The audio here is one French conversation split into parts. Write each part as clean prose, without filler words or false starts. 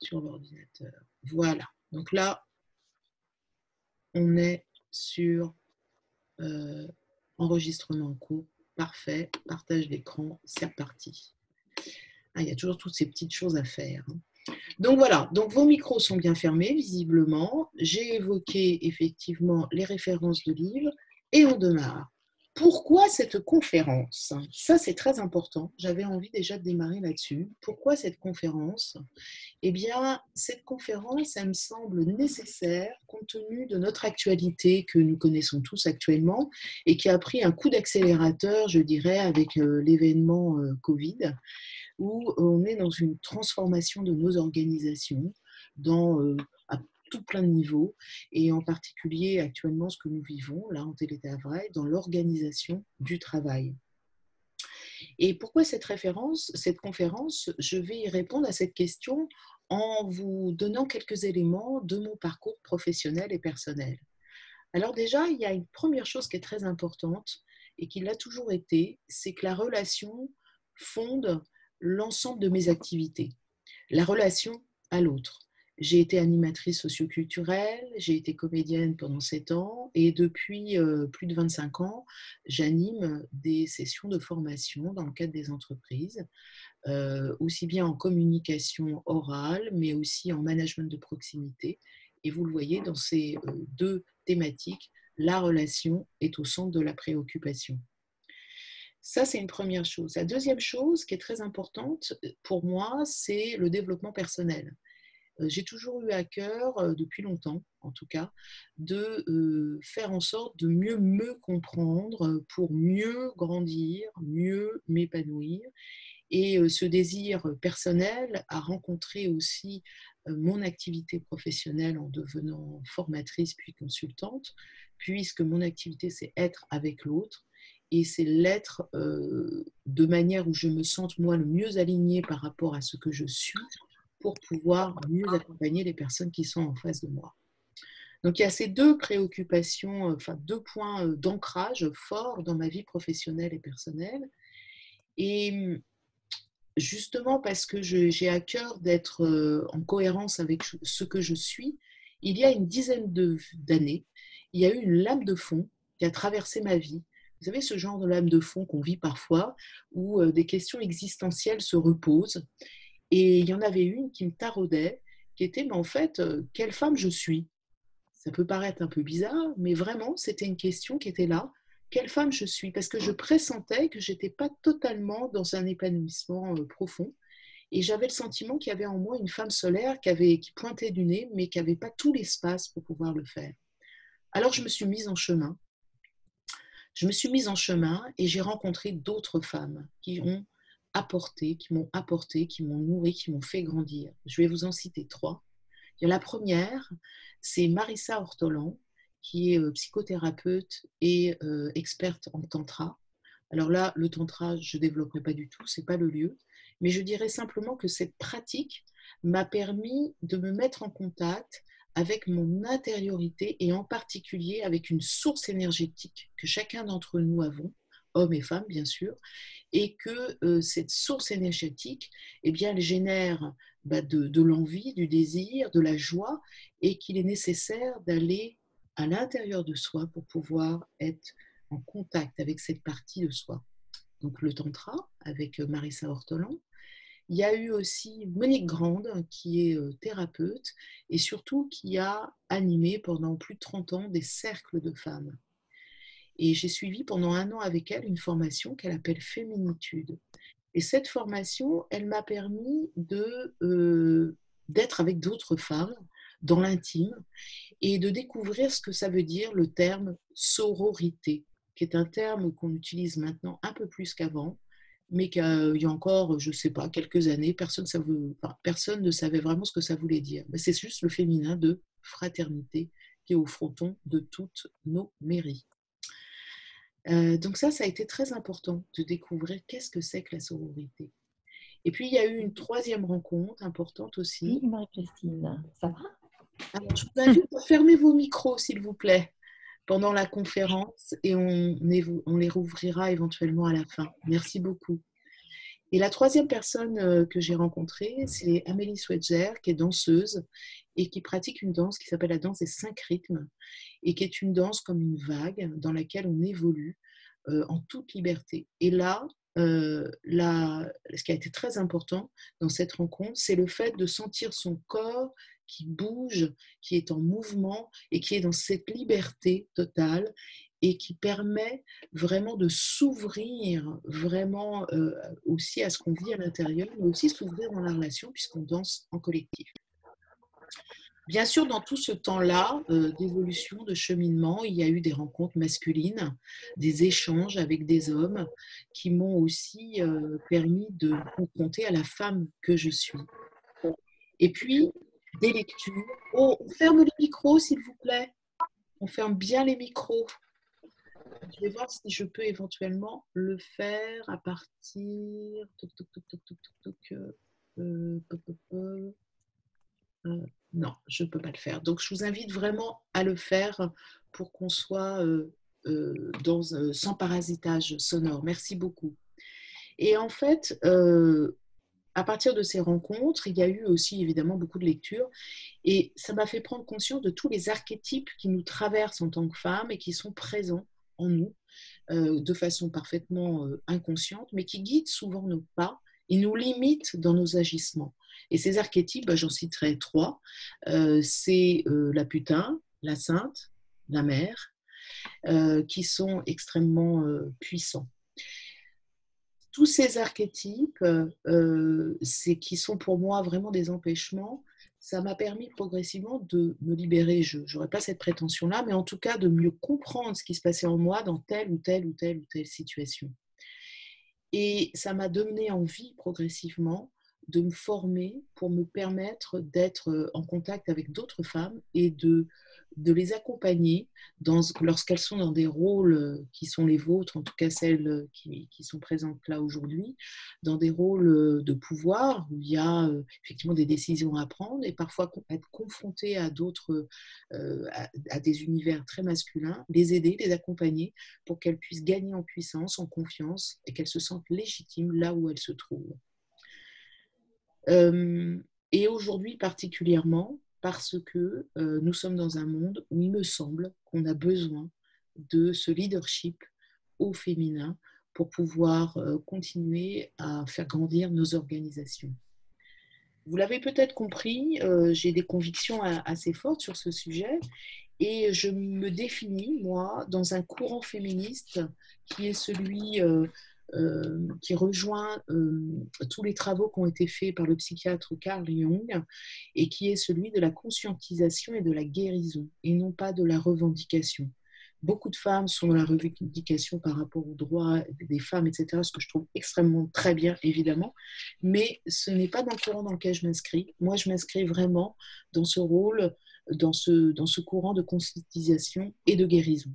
sur l'ordinateur. Voilà. Donc là, on est sur enregistrement en cours. Parfait. Partage d'écran. C'est reparti. Ah, il y a toujours toutes ces petites choses à faire. Donc voilà, donc vos micros sont bien fermés, visiblement. J'ai évoqué effectivement les références de livres et on démarre. Pourquoi cette conférence? Ça, c'est très important. J'avais envie déjà de démarrer là-dessus. Pourquoi cette conférence? Eh bien, cette conférence, elle me semble nécessaire compte tenu de notre actualité que nous connaissons tous actuellement et qui a pris un coup d'accélérateur, je dirais, avec l'événement Covid, où on est dans une transformation de nos organisations à tout plein de niveaux, et en particulier actuellement ce que nous vivons là en télétravail, dans l'organisation du travail. Et pourquoi cette conférence? Je vais y répondre à cette question en vous donnant quelques éléments de mon parcours professionnel et personnel. Alors déjà, il y a une première chose qui est très importante et qui l'a toujours été, c'est que la relation fonde l'ensemble de mes activités. La relation à l'autre. J'ai été animatrice socioculturelle, j'ai été comédienne pendant 7 ans et depuis plus de 25 ans, j'anime des sessions de formation dans le cadre des entreprises, aussi bien en communication orale, mais aussi en management de proximité. Et vous le voyez, dans ces deux thématiques, la relation est au centre de la préoccupation. Ça, c'est une première chose. La deuxième chose qui est très importante pour moi, c'est le développement personnel. J'ai toujours eu à cœur, depuis longtemps en tout cas, de faire en sorte de mieux me comprendre pour mieux grandir, mieux m'épanouir. Et ce désir personnel a rencontré aussi mon activité professionnelle en devenant formatrice puis consultante, puisque mon activité, c'est être avec l'autre et c'est l'être de manière où je me sente moi le mieux alignée par rapport à ce que je suis pour pouvoir mieux accompagner les personnes qui sont en face de moi. Donc il y a ces deux préoccupations, enfin deux points d'ancrage forts dans ma vie professionnelle et personnelle. Et justement parce que j'ai à cœur d'être en cohérence avec ce que je suis, il y a une dizaine d'années, il y a eu une lame de fond qui a traversé ma vie. Vous savez, ce genre de lame de fond qu'on vit parfois, où des questions existentielles se reposent. Et il y en avait une qui me taraudait, qui était, mais en fait, quelle femme je suis? Ça peut paraître un peu bizarre, mais vraiment, c'était une question qui était là. Quelle femme je suis? Parce que je pressentais que je n'étais pas totalement dans un épanouissement profond. Et j'avais le sentiment qu'il y avait en moi une femme solaire qui pointait du nez, mais qui n'avait pas tout l'espace pour pouvoir le faire. Alors je me suis mise en chemin. Je me suis mise en chemin et j'ai rencontré d'autres femmes qui m'ont apporté, qui m'ont nourri, qui m'ont fait grandir. Je vais vous en citer 3. Il y a la première, c'est Marissa Ortolan, qui est psychothérapeute et experte en tantra. Alors là, le tantra, je ne développerai pas du tout, ce n'est pas le lieu, mais je dirais simplement que cette pratique m'a permis de me mettre en contact avec mon intériorité et en particulier avec une source énergétique que chacun d'entre nous avons, hommes et femmes bien sûr, et que cette source énergétique, eh bien, elle génère de l'envie, du désir, de la joie, et qu'il est nécessaire d'aller à l'intérieur de soi pour pouvoir être en contact avec cette partie de soi. Donc le tantra avec Marissa Ortolan. Il y a eu aussi Monique Grande qui est thérapeute et surtout qui a animé pendant plus de 30 ans des cercles de femmes. Et j'ai suivi pendant 1 an avec elle une formation qu'elle appelle Féminitude. Et cette formation, elle m'a permis d'être avec d'autres femmes dans l'intime et de découvrir ce que ça veut dire le terme sororité, qui est un terme qu'on utilise maintenant un peu plus qu'avant, mais qu'il y a encore, je ne sais pas, quelques années, personne ne savait vraiment ce que ça voulait dire. Mais c'est juste le féminin de fraternité qui est au fronton de toutes nos mairies. Donc ça a été très important de découvrir qu'est-ce que c'est que la sororité. Et puis, il y a eu une troisième rencontre importante aussi. Oui, Marie-Christine, ça va? Alors, je vous invite à fermer vos micros, s'il vous plaît, pendant la conférence et on les rouvrira éventuellement à la fin. Merci beaucoup. Et la troisième personne que j'ai rencontrée, c'est Amélie Swetzer, qui est danseuse et qui pratique une danse qui s'appelle la danse des 5 rythmes et qui est une danse comme une vague dans laquelle on évolue en toute liberté. Et là, ce qui a été très important dans cette rencontre, c'est le fait de sentir son corps qui bouge, qui est en mouvement et qui est dans cette liberté totale et qui permet vraiment de s'ouvrir vraiment aussi à ce qu'on vit à l'intérieur, mais aussi s'ouvrir dans la relation puisqu'on danse en collectif. Bien sûr, dans tout ce temps-là d'évolution, de cheminement, il y a eu des rencontres masculines, des échanges avec des hommes qui m'ont aussi permis de me confronter à la femme que je suis. Et puis, des lectures. Oh, on ferme les micros, s'il vous plaît. On ferme bien les micros. Je vais voir si je peux éventuellement le faire à partir... non, je ne peux pas le faire. Donc, je vous invite vraiment à le faire pour qu'on soit sans parasitage sonore. Merci beaucoup. Et en fait, à partir de ces rencontres, il y a eu aussi évidemment beaucoup de lectures et ça m'a fait prendre conscience de tous les archétypes qui nous traversent en tant que femmes et qui sont présents en nous de façon parfaitement inconsciente, mais qui guident souvent nos pas et nous limitent dans nos agissements. Et ces archétypes, j'en citerai 3. C'est la putain, la sainte, la mère, qui sont extrêmement puissants. Tous ces archétypes, qui sont pour moi vraiment des empêchements, ça m'a permis progressivement de me libérer. Je n'aurais pas cette prétention-là, mais en tout cas de mieux comprendre ce qui se passait en moi dans telle ou telle ou telle ou telle situation. Et ça m'a donné envie progressivement de me former pour me permettre d'être en contact avec d'autres femmes et de les accompagner lorsqu'elles sont dans des rôles qui sont les vôtres, en tout cas celles qui sont présentes là aujourd'hui, dans des rôles de pouvoir où il y a effectivement des décisions à prendre et parfois être confronté à d'autres, à des univers très masculins, les aider, les accompagner pour qu'elles puissent gagner en puissance, en confiance et qu'elles se sentent légitimes là où elles se trouvent. Et aujourd'hui particulièrement parce que nous sommes dans un monde où il me semble qu'on a besoin de ce leadership au féminin pour pouvoir continuer à faire grandir nos organisations. Vous l'avez peut-être compris, j'ai des convictions assez fortes sur ce sujet et je me définis, moi, dans un courant féministe qui est celui qui rejoint tous les travaux qui ont été faits par le psychiatre Carl Jung et qui est celui de la conscientisation et de la guérison et non pas de la revendication. Beaucoup de femmes sont dans la revendication par rapport aux droits des femmes, etc., ce que je trouve extrêmement très bien, évidemment, mais ce n'est pas dans le courant dans lequel je m'inscris. Moi, je m'inscris vraiment dans ce rôle, dans ce courant de conscientisation et de guérison.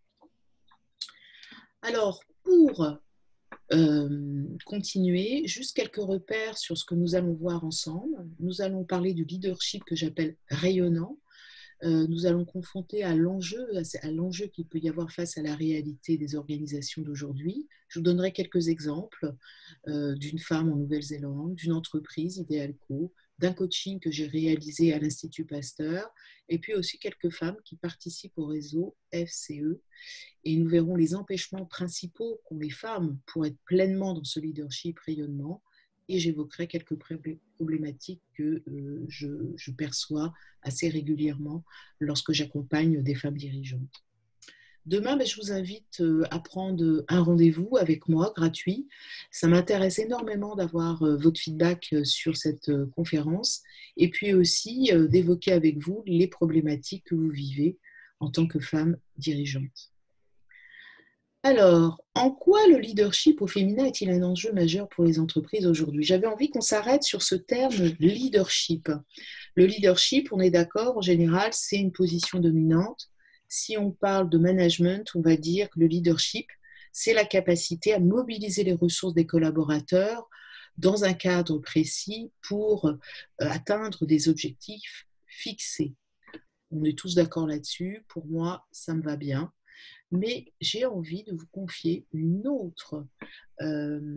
Alors, pour continuer, juste quelques repères sur ce que nous allons voir ensemble. Nous allons parler du leadership que j'appelle rayonnant. Nous allons confronter à l'enjeu qu'il peut y avoir face à la réalité des organisations d'aujourd'hui. Je vous donnerai quelques exemples d'une femme en Nouvelle-Zélande, d'une entreprise, Idealco, d'un coaching que j'ai réalisé à l'Institut Pasteur, et puis aussi quelques femmes qui participent au réseau FCE. Et nous verrons les empêchements principaux qu'ont les femmes pour être pleinement dans ce leadership rayonnement. Et j'évoquerai quelques problématiques que je perçois assez régulièrement lorsque j'accompagne des femmes dirigeantes. Demain, je vous invite à prendre un rendez-vous avec moi, gratuit. Ça m'intéresse énormément d'avoir votre feedback sur cette conférence et puis aussi d'évoquer avec vous les problématiques que vous vivez en tant que femme dirigeante. Alors, en quoi le leadership au féminin est-il un enjeu majeur pour les entreprises aujourd'hui? J'avais envie qu'on s'arrête sur ce terme leadership. Le leadership, on est d'accord, en général, c'est une position dominante. Si on parle de management, on va dire que le leadership, c'est la capacité à mobiliser les ressources des collaborateurs dans un cadre précis pour atteindre des objectifs fixés. On est tous d'accord là-dessus. Pour moi, ça me va bien. Mais j'ai envie de vous confier une autre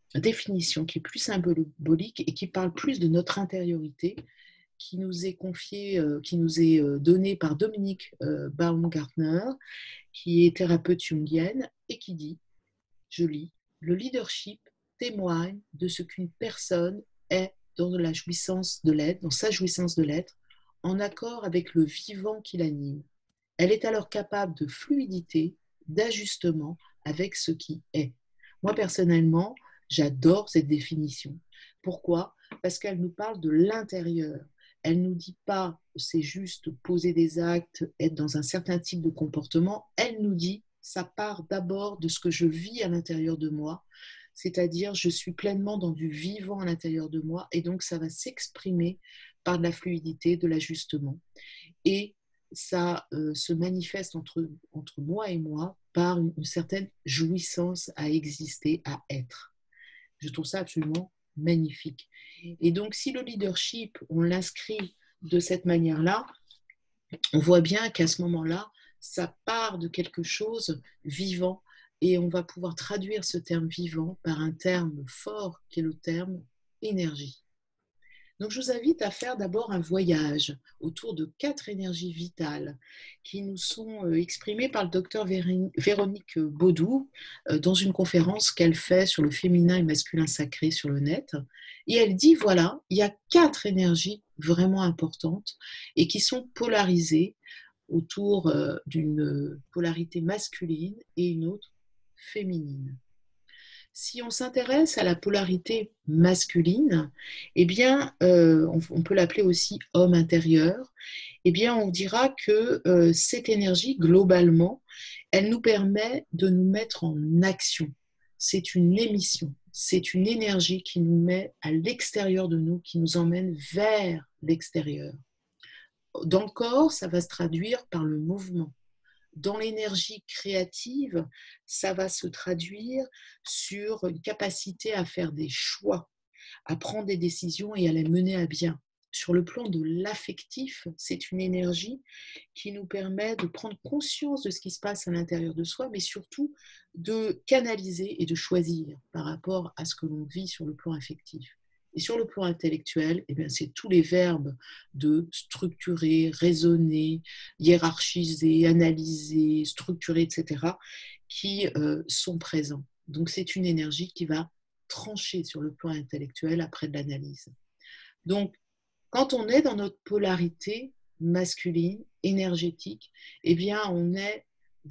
définition qui est plus symbolique et qui parle plus de notre intériorité, qui nous est confiée, qui nous est donnée par Dominique Baumgartner, qui est thérapeute jungienne, et qui dit, je lis, le leadership témoigne de ce qu'une personne est dans la jouissance de l'être, dans sa jouissance de l'être, en accord avec le vivant qui l'anime. Elle est alors capable de fluidité, d'ajustement avec ce qui est. Moi, personnellement, j'adore cette définition. Pourquoi? Parce qu'elle nous parle de l'intérieur. Elle ne nous dit pas c'est juste poser des actes, être dans un certain type de comportement. Elle nous dit ça part d'abord de ce que je vis à l'intérieur de moi, c'est-à-dire je suis pleinement dans du vivant à l'intérieur de moi et donc ça va s'exprimer par de la fluidité, de l'ajustement. Et ça se manifeste entre moi et moi par une certaine jouissance à exister, à être. Je trouve ça absolument magnifique. Et donc, si le leadership, on l'inscrit de cette manière-là, on voit bien qu'à ce moment-là, ça part de quelque chose vivant et on va pouvoir traduire ce terme vivant par un terme fort qui est le terme énergie. Donc, je vous invite à faire d'abord un voyage autour de 4 énergies vitales qui nous sont exprimées par le docteur Véronique Baudou dans une conférence qu'elle fait sur le féminin et masculin sacré sur le net. Et elle dit, voilà, il y a 4 énergies vraiment importantes et qui sont polarisées autour d'une polarité masculine et une autre féminine. Si on s'intéresse à la polarité masculine, eh bien, on peut l'appeler aussi homme intérieur, eh bien, on dira que cette énergie, globalement, elle nous permet de nous mettre en action. C'est une émission, c'est une énergie qui nous met à l'extérieur de nous, qui nous emmène vers l'extérieur. Dans le corps, ça va se traduire par le mouvement. Dans l'énergie créative, ça va se traduire sur une capacité à faire des choix, à prendre des décisions et à les mener à bien. Sur le plan de l'affectif, c'est une énergie qui nous permet de prendre conscience de ce qui se passe à l'intérieur de soi, mais surtout de canaliser et de choisir par rapport à ce que l'on vit sur le plan affectif. Et sur le plan intellectuel, eh bien, c'est tous les verbes de structurer, raisonner, hiérarchiser, analyser, structurer, etc., qui sont présents. Donc, c'est une énergie qui va trancher sur le plan intellectuel après de l'analyse. Donc, quand on est dans notre polarité masculine, énergétique, eh bien, on est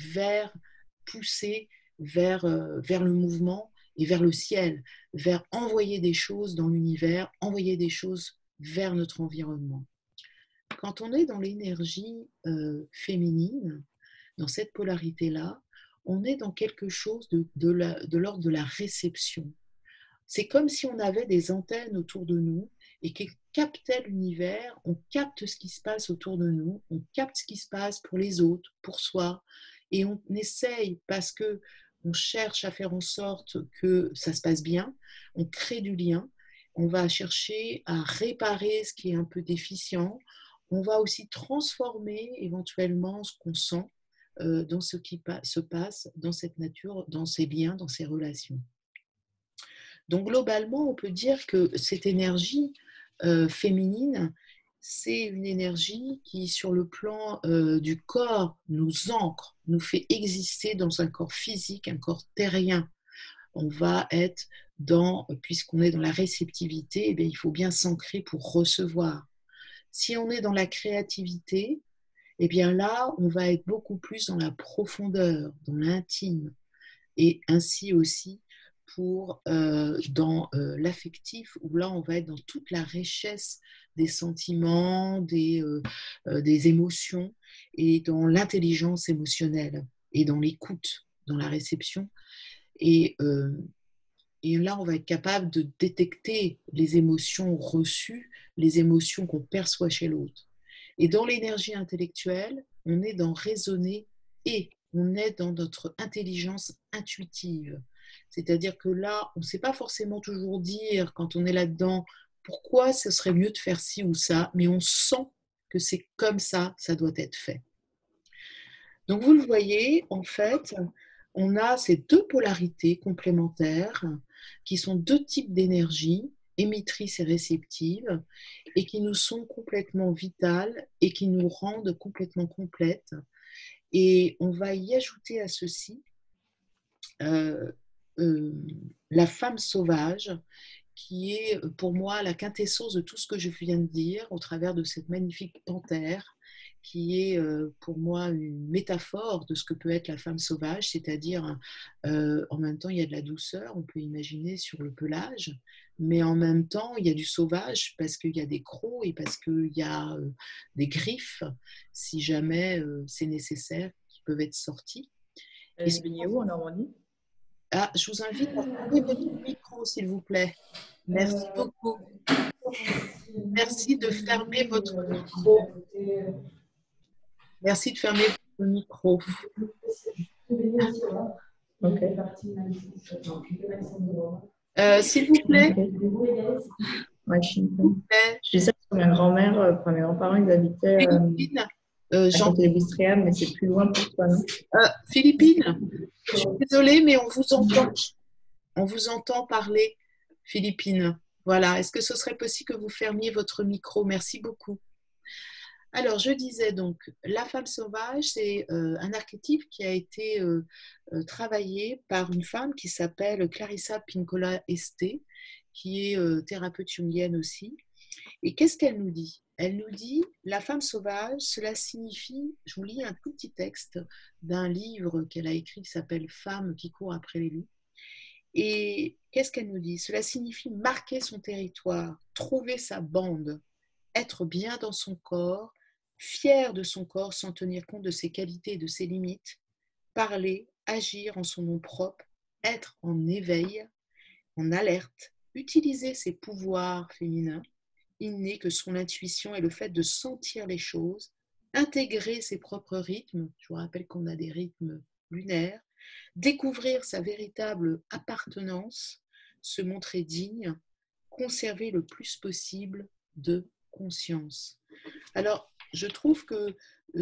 poussé vers le mouvement et vers le ciel, vers envoyer des choses dans l'univers, envoyer des choses vers notre environnement. Quand on est dans l'énergie féminine, dans cette polarité-là, on est dans quelque chose de l'ordre de la réception. C'est comme si on avait des antennes autour de nous et qui captaient l'univers, on capte ce qui se passe autour de nous, on capte ce qui se passe pour les autres, pour soi, et on essaye parce que on cherche à faire en sorte que ça se passe bien, on crée du lien, on va chercher à réparer ce qui est un peu déficient, on va aussi transformer éventuellement ce qu'on sent dans ce qui se passe dans cette nature, dans ces liens, dans ces relations. Donc globalement, on peut dire que cette énergie féminine, c'est une énergie qui, sur le plan du corps, nous ancre, nous fait exister dans un corps physique, un corps terrien. On va être puisqu'on est dans la réceptivité, eh bien, il faut bien s'ancrer pour recevoir. Si on est dans la créativité, eh bien là, on va être beaucoup plus dans la profondeur, dans l'intime, et ainsi aussi dans l'affectif, où là, on va être dans toute la richesse des sentiments, des émotions, et dans l'intelligence émotionnelle, et dans l'écoute, dans la réception. Et là, on va être capable de détecter les émotions reçues, les émotions qu'on perçoit chez l'autre. Et dans l'énergie intellectuelle, on est dans raisonner et on est dans notre intelligence intuitive. C'est-à-dire que là, on ne sait pas forcément toujours dire, quand on est là-dedans, pourquoi ce serait mieux de faire ci ou ça, mais on sent que c'est comme ça doit être fait. Donc vous le voyez, en fait, on a ces deux polarités complémentaires qui sont deux types d'énergie, émettrices et réceptives, et qui nous sont complètement vitales et qui nous rendent complètement complètes. Et on va y ajouter à ceci euh, euh, la femme sauvage, qui est pour moi la quintessence de tout ce que je viens de dire au travers de cette magnifique panthère, qui est pour moi une métaphore de ce que peut être la femme sauvage, c'est-à-dire en même temps il y a de la douceur, on peut imaginer sur le pelage, mais en même temps il y a du sauvage parce qu'il y a des crocs et parce qu'il y a des griffes, si jamais c'est nécessaire, qui peuvent être sorties. Et Elle est baignée où en Normandie? je vous invite à fermer votre micro, s'il vous plaît. Merci beaucoup. Merci de fermer votre micro. Merci de fermer votre micro. Ok. S'il vous plaît. Ouais, je dis ça parce que ma grand-mère, mes grands-parents, ils habitaient Philippine, à côté de Ouistreham, mais c'est plus loin pour toi, non? Philippine, je suis désolée, mais on vous entend. On vous entend parler, Philippine. Voilà. Est-ce que ce serait possible que vous fermiez votre micro? Merci beaucoup. Alors, je disais donc, la femme sauvage, c'est un archétype qui a été travaillé par une femme qui s'appelle Clarissa Pinkola Esté, qui est thérapeute jungienne aussi. Et qu'est-ce qu'elle nous dit? Elle nous dit, la femme sauvage, cela signifie, je vous lis un tout petit texte d'un livre qu'elle a écrit qui s'appelle Femme qui court après les loups. Et qu'est-ce qu'elle nous dit? Cela signifie marquer son territoire, trouver sa bande, être bien dans son corps, fier de son corps sans tenir compte de ses qualités et de ses limites, parler, agir en son nom propre, être en éveil, en alerte, utiliser ses pouvoirs féminins innés que sont l'intuition et le fait de sentir les choses, intégrer ses propres rythmes, je vous rappelle qu'on a des rythmes lunaires, découvrir sa véritable appartenance, se montrer digne, conserver le plus possible de conscience. Alors, je trouve que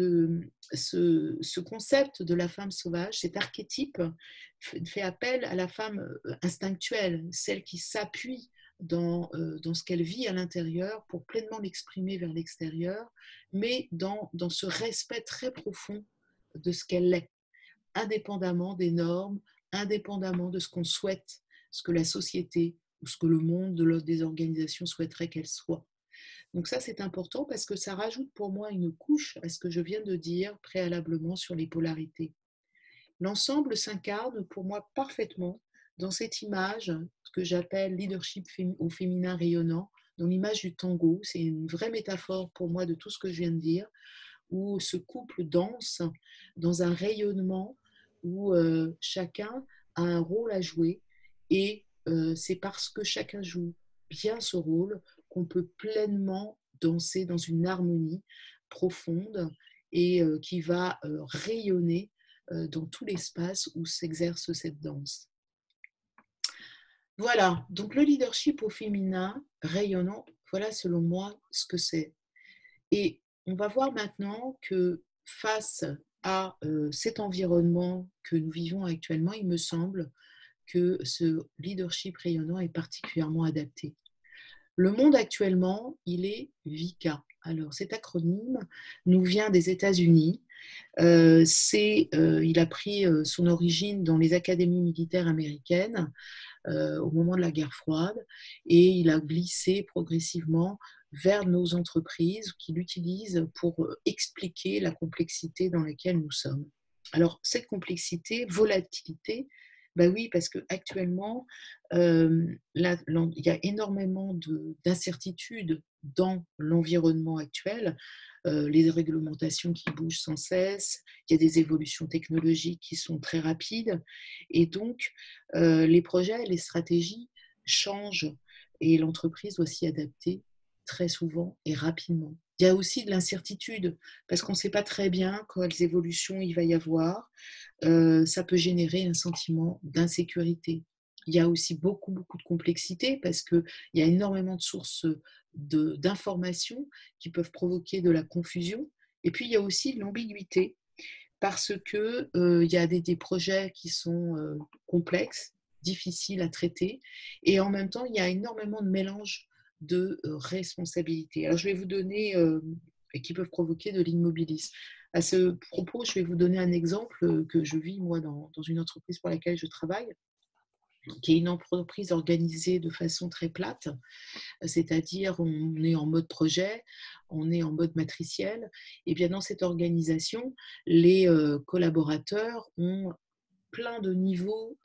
ce concept de la femme sauvage, cet archétype, fait appel à la femme instinctuelle, celle qui s'appuie dans ce qu'elle vit à l'intérieur pour pleinement l'exprimer vers l'extérieur, mais dans ce respect très profond de ce qu'elle est, indépendamment des normes, indépendamment de ce qu'on souhaite, ce que la société ou ce que le monde des organisations souhaiterait qu'elle soit. Donc ça, c'est important parce que ça rajoute pour moi une couche à ce que je viens de dire préalablement sur les polarités. L'ensemble s'incarne pour moi parfaitement dans cette image que j'appelle leadership au féminin rayonnant, dans l'image du tango. C'est une vraie métaphore pour moi de tout ce que je viens de dire, où ce couple danse dans un rayonnement où chacun a un rôle à jouer et c'est parce que chacun joue bien ce rôle qu'on peut pleinement danser dans une harmonie profonde et qui va rayonner dans tout l'espace où s'exerce cette danse. Voilà, donc le leadership au féminin rayonnant, voilà selon moi ce que c'est. Et on va voir maintenant que face à cet environnement que nous vivons actuellement, il me semble que ce leadership rayonnant est particulièrement adapté. Le monde actuellement, il est VICA. Alors cet acronyme nous vient des États-Unis. Il a pris son origine dans les académies militaires américaines au moment de la guerre froide et il a glissé progressivement vers nos entreprises qui l'utilisent pour expliquer la complexité dans laquelle nous sommes. Alors cette complexité, volatilité, ben oui, parce qu'actuellement, il y a énormément d'incertitudes dans l'environnement actuel, les réglementations qui bougent sans cesse, il y a des évolutions technologiques qui sont très rapides, et donc les projets, les stratégies changent, et l'entreprise doit s'y adapter très souvent et rapidement. Il y a aussi de l'incertitude, parce qu'on ne sait pas très bien quelles évolutions il va y avoir. Ça peut générer un sentiment d'insécurité. Il y a aussi beaucoup de complexité, parce qu'il y a énormément de sources d'informations qui peuvent provoquer de la confusion. Et puis, il y a aussi de l'ambiguïté, parce qu'il y a des projets qui sont complexes, difficiles à traiter. Et en même temps, il y a énormément de mélange de responsabilités. Alors, je vais vous donner, et qui peuvent provoquer de l'immobilisme. À ce propos, je vais vous donner un exemple que je vis, moi, dans une entreprise pour laquelle je travaille, qui est une entreprise organisée de façon très plate, c'est-à-dire on est en mode projet, on est en mode matriciel. Et bien dans cette organisation, les collaborateurs ont plein de niveaux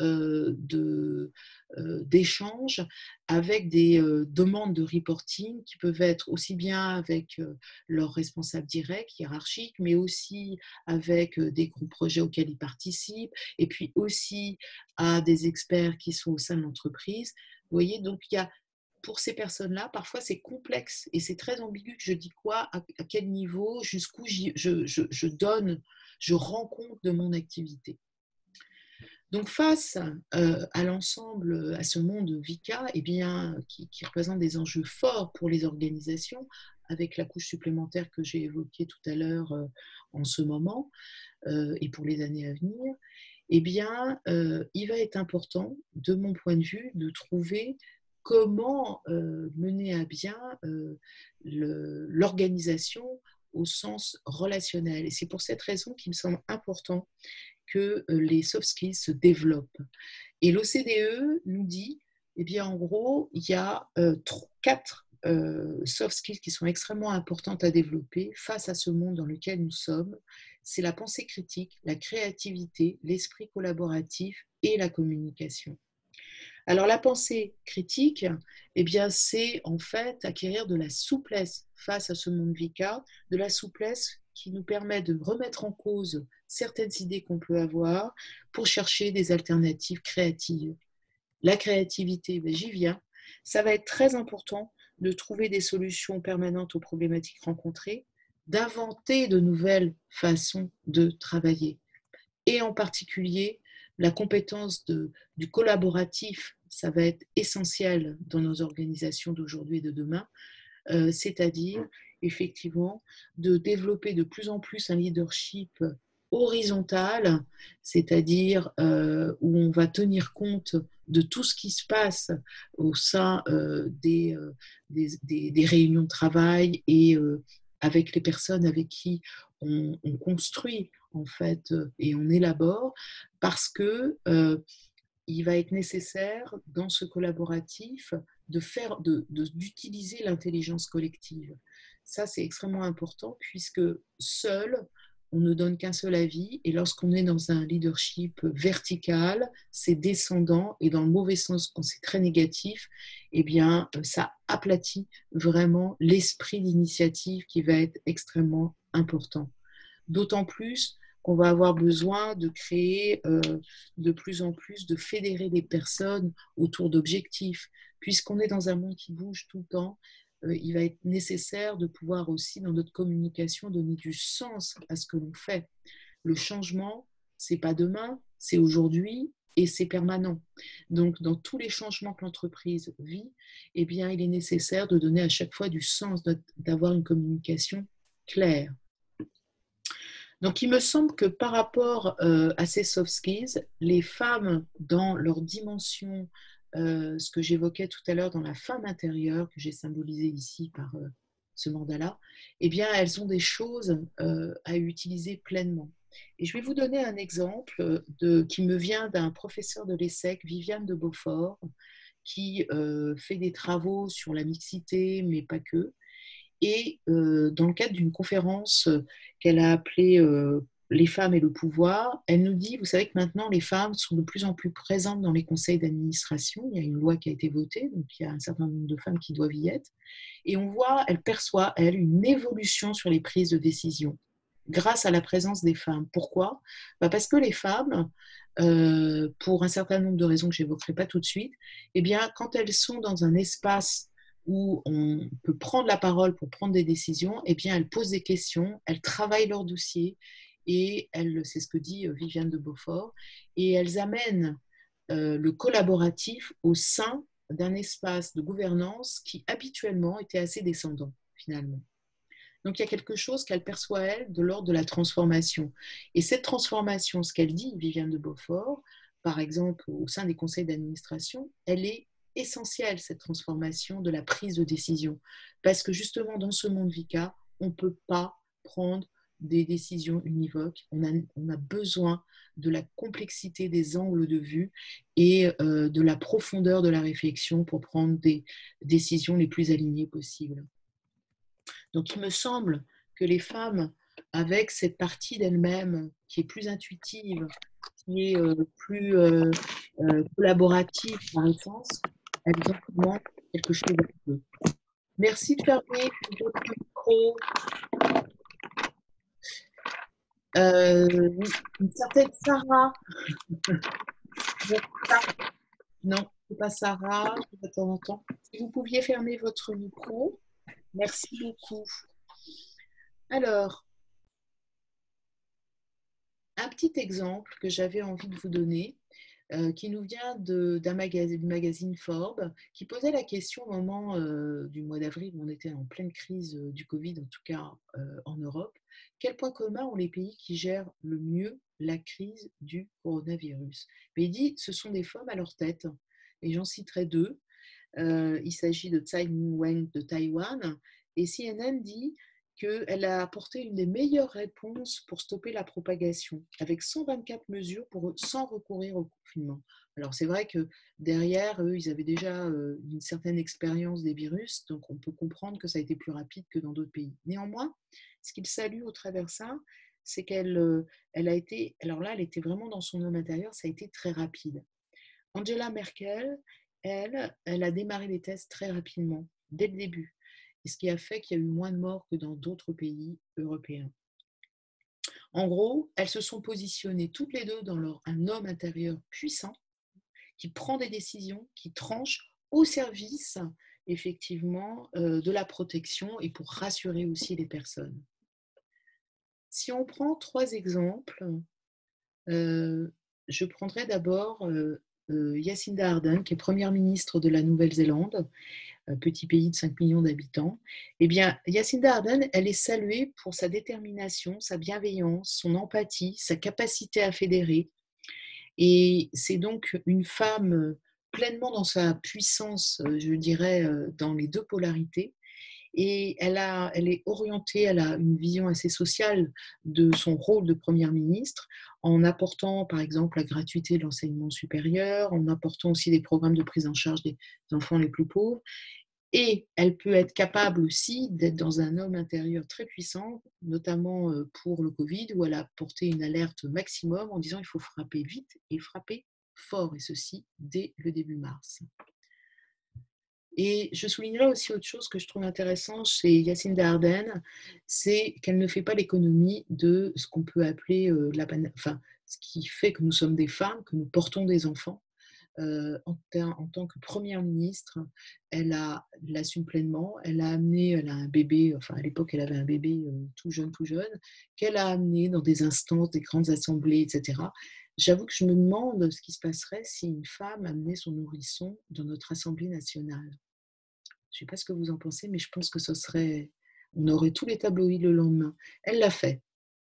d'échanges avec des demandes de reporting qui peuvent être aussi bien avec leurs responsables directs, hiérarchiques, mais aussi avec des groupes projets auxquels ils participent, et puis aussi à des experts qui sont au sein de l'entreprise. Vous voyez, donc il y a pour ces personnes-là, parfois c'est complexe et c'est très ambigu. Je dis quoi, à quel niveau, jusqu'où je donne, je rends compte de mon activité. Donc face à l'ensemble, à ce monde VICA, eh bien, qui représente des enjeux forts pour les organisations, avec la couche supplémentaire que j'ai évoquée tout à l'heure en ce moment et pour les années à venir, eh bien, il va être important, de mon point de vue, de trouver comment mener à bien l'organisation au sens relationnel. Et c'est pour cette raison qu'il me semble important que les soft skills se développent. Et l'OCDE nous dit, eh bien, en gros, il y a 4 soft skills qui sont extrêmement importantes à développer face à ce monde dans lequel nous sommes. C'est la pensée critique, la créativité, l'esprit collaboratif et la communication. Alors la pensée critique, eh bien, c'est en fait acquérir de la souplesse face à ce monde VICA, de la souplesse qui nous permet de remettre en cause certaines idées qu'on peut avoir pour chercher des alternatives créatives. La créativité, ben, j'y viens. Ça va être très important de trouver des solutions permanentes aux problématiques rencontrées, d'inventer de nouvelles façons de travailler. Et en particulier, la compétence du collaboratif, ça va être essentiel dans nos organisations d'aujourd'hui et de demain, c'est-à-dire effectivement de développer de plus en plus un leadership horizontal, c'est-à-dire où on va tenir compte de tout ce qui se passe au sein des réunions de travail et avec les personnes avec qui on construit en fait et on élabore, parce que il va être nécessaire dans ce collaboratif d'utiliser l'intelligence collective. Ça, c'est extrêmement important puisque seul, on ne donne qu'un seul avis, et lorsqu'on est dans un leadership vertical, c'est descendant, et dans le mauvais sens, quand c'est très négatif, eh bien, ça aplatit vraiment l'esprit d'initiative qui va être extrêmement important. D'autant plus qu'on va avoir besoin de créer de plus en plus, de fédérer des personnes autour d'objectifs. Puisqu'on est dans un monde qui bouge tout le temps, il va être nécessaire de pouvoir aussi, dans notre communication, donner du sens à ce que l'on fait. Le changement, ce n'est pas demain, c'est aujourd'hui et c'est permanent. Donc, dans tous les changements que l'entreprise vit, eh bien, il est nécessaire de donner à chaque fois du sens, d'avoir une communication claire. Donc, il me semble que par rapport à ces soft skills, les femmes, dans leur dimension, ce que j'évoquais tout à l'heure dans la femme intérieure, que j'ai symbolisée ici par ce mandala, eh bien, elles ont des choses à utiliser pleinement. Et je vais vous donner un exemple qui me vient d'un professeur de l'ESSEC, Viviane de Beaufort, qui fait des travaux sur la mixité, mais pas que. Et dans le cadre d'une conférence qu'elle a appelée Les femmes et le pouvoir, elle nous dit, vous savez que maintenant les femmes sont de plus en plus présentes dans les conseils d'administration, il y a une loi qui a été votée, donc il y a un certain nombre de femmes qui doivent y être, et on voit, elle perçoit, elle, une évolution sur les prises de décision grâce à la présence des femmes. Pourquoi ? Parce que les femmes, pour un certain nombre de raisons que je n'évoquerai pas tout de suite, eh bien, quand elles sont dans un espace où on peut prendre la parole pour prendre des décisions, eh bien, elles posent des questions, elles travaillent leur dossier, et c'est ce que dit Viviane de Beaufort, et elles amènent le collaboratif au sein d'un espace de gouvernance qui habituellement était assez descendant, finalement. Donc, il y a quelque chose qu'elle perçoit, elle, de l'ordre de la transformation. Et cette transformation, ce qu'elle dit, Viviane de Beaufort, par exemple, au sein des conseils d'administration, elle est essentielle, cette transformation de la prise de décision. Parce que justement, dans ce monde VICA, on ne peut pas prendre des décisions univoques. On a besoin de la complexité des angles de vue et de la profondeur de la réflexion pour prendre des décisions les plus alignées possibles. Donc, il me semble que les femmes, avec cette partie d'elles-mêmes qui est plus intuitive, qui est plus collaborative par essence, elles ont vraiment quelque chose à eux. Merci de fermer votre micro. Une certaine Sarah. Non, c'est pas Sarah, de temps en temps. Si vous pouviez fermer votre micro, merci beaucoup. Alors, un petit exemple que j'avais envie de vous donner, qui nous vient d'un magazine Forbes, qui posait la question au moment du mois d'avril, où on était en pleine crise du Covid, en tout cas en Europe. Quels points communs ont les pays qui gèrent le mieux la crise du coronavirus? Mais il dit, ce sont des femmes à leur tête. Et j'en citerai deux. Il s'agit de Tsai Ing-wen de Taïwan. Et CNN dit qu'elle a apporté une des meilleures réponses pour stopper la propagation, avec 124 mesures sans recourir au confinement. Alors c'est vrai que derrière, eux, ils avaient déjà une certaine expérience des virus, donc on peut comprendre que ça a été plus rapide que dans d'autres pays. Néanmoins, ce qu'il salue au travers de ça, c'est qu'elle a été, alors là, elle était vraiment dans son homme intérieur, ça a été très rapide. Angela Merkel, elle a démarré les tests très rapidement, dès le début, et ce qui a fait qu'il y a eu moins de morts que dans d'autres pays européens. En gros, elles se sont positionnées toutes les deux dans un homme intérieur puissant, qui prend des décisions, qui tranche au service, effectivement, de la protection et pour rassurer aussi les personnes. Si on prend trois exemples, je prendrai d'abord Jacinda Ardern, qui est première ministre de la Nouvelle-Zélande, petit pays de 5 millions d'habitants. Eh bien, Jacinda Ardern, elle est saluée pour sa détermination, sa bienveillance, son empathie, sa capacité à fédérer. Et c'est donc une femme pleinement dans sa puissance, je dirais, dans les deux polarités. Et elle est orientée, elle a une vision assez sociale de son rôle de première ministre, en apportant par exemple la gratuité de l'enseignement supérieur, en apportant aussi des programmes de prise en charge des enfants les plus pauvres. Et elle peut être capable aussi d'être dans un homme intérieur très puissant, notamment pour le Covid, où elle a porté une alerte maximum en disant il faut frapper vite et frapper fort, et ceci dès le début mars. Et je soulignerai aussi autre chose que je trouve intéressant chez Jacinda Ardern, c'est qu'elle ne fait pas l'économie de ce qu'on peut appeler ce qui fait que nous sommes des femmes, que nous portons des enfants. En tant que première ministre, elle l'assume pleinement. Elle a un bébé, enfin à l'époque elle avait un bébé tout jeune, qu'elle a amené dans des instances, des grandes assemblées, etc. J'avoue que je me demande ce qui se passerait si une femme amenait son nourrisson dans notre Assemblée nationale. Je ne sais pas ce que vous en pensez, mais je pense que on aurait tous les tabloïds le lendemain. Elle l'a fait.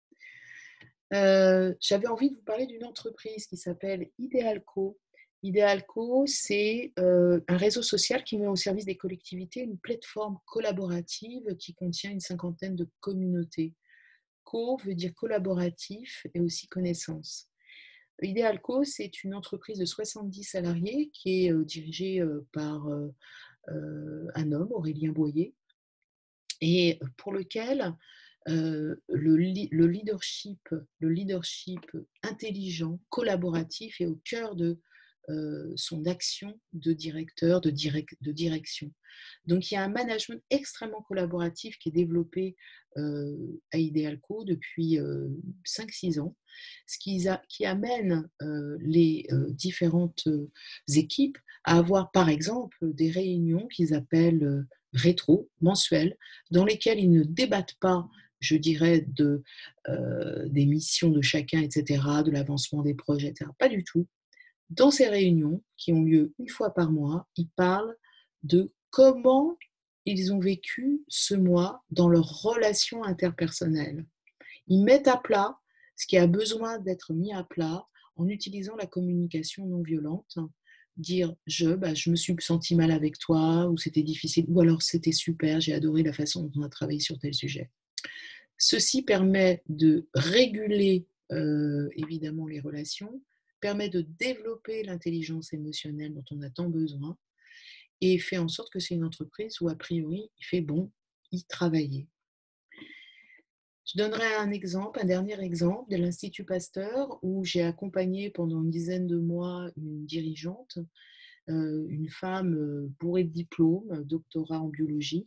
J'avais envie de vous parler d'une entreprise qui s'appelle Idealco. Idealco, c'est un réseau social qui met au service des collectivités une plateforme collaborative qui contient une 50aine de communautés. Co veut dire collaboratif et aussi connaissance. Idealco, c'est une entreprise de 70 salariés qui est dirigée par un homme, Aurélien Boyer, et pour lequel le leadership intelligent, collaboratif est au cœur de son action de directeur, de direction. Donc il y a un management extrêmement collaboratif qui est développé à Idealco depuis 5-6 ans, ce qui amène les différentes équipes à avoir par exemple des réunions qu'ils appellent rétro, mensuelles, dans lesquelles ils ne débattent pas, je dirais, des missions de chacun, etc., de l'avancement des projets, etc. Pas du tout. Dans ces réunions, qui ont lieu une fois par mois, ils parlent de comment ils ont vécu ce mois dans leurs relations interpersonnelles. Ils mettent à plat ce qui a besoin d'être mis à plat en utilisant la communication non violente. Dire je me suis senti mal avec toi, ou c'était difficile, ou alors c'était super, j'ai adoré la façon dont on a travaillé sur tel sujet. Ceci permet de réguler évidemment les relations, permet de développer l'intelligence émotionnelle dont on a tant besoin, et fait en sorte que c'est une entreprise où a priori il fait bon y travailler. Je donnerai un dernier exemple de l'Institut Pasteur, où j'ai accompagné pendant une dizaine de mois une dirigeante, une femme bourrée de diplômes, doctorat en biologie,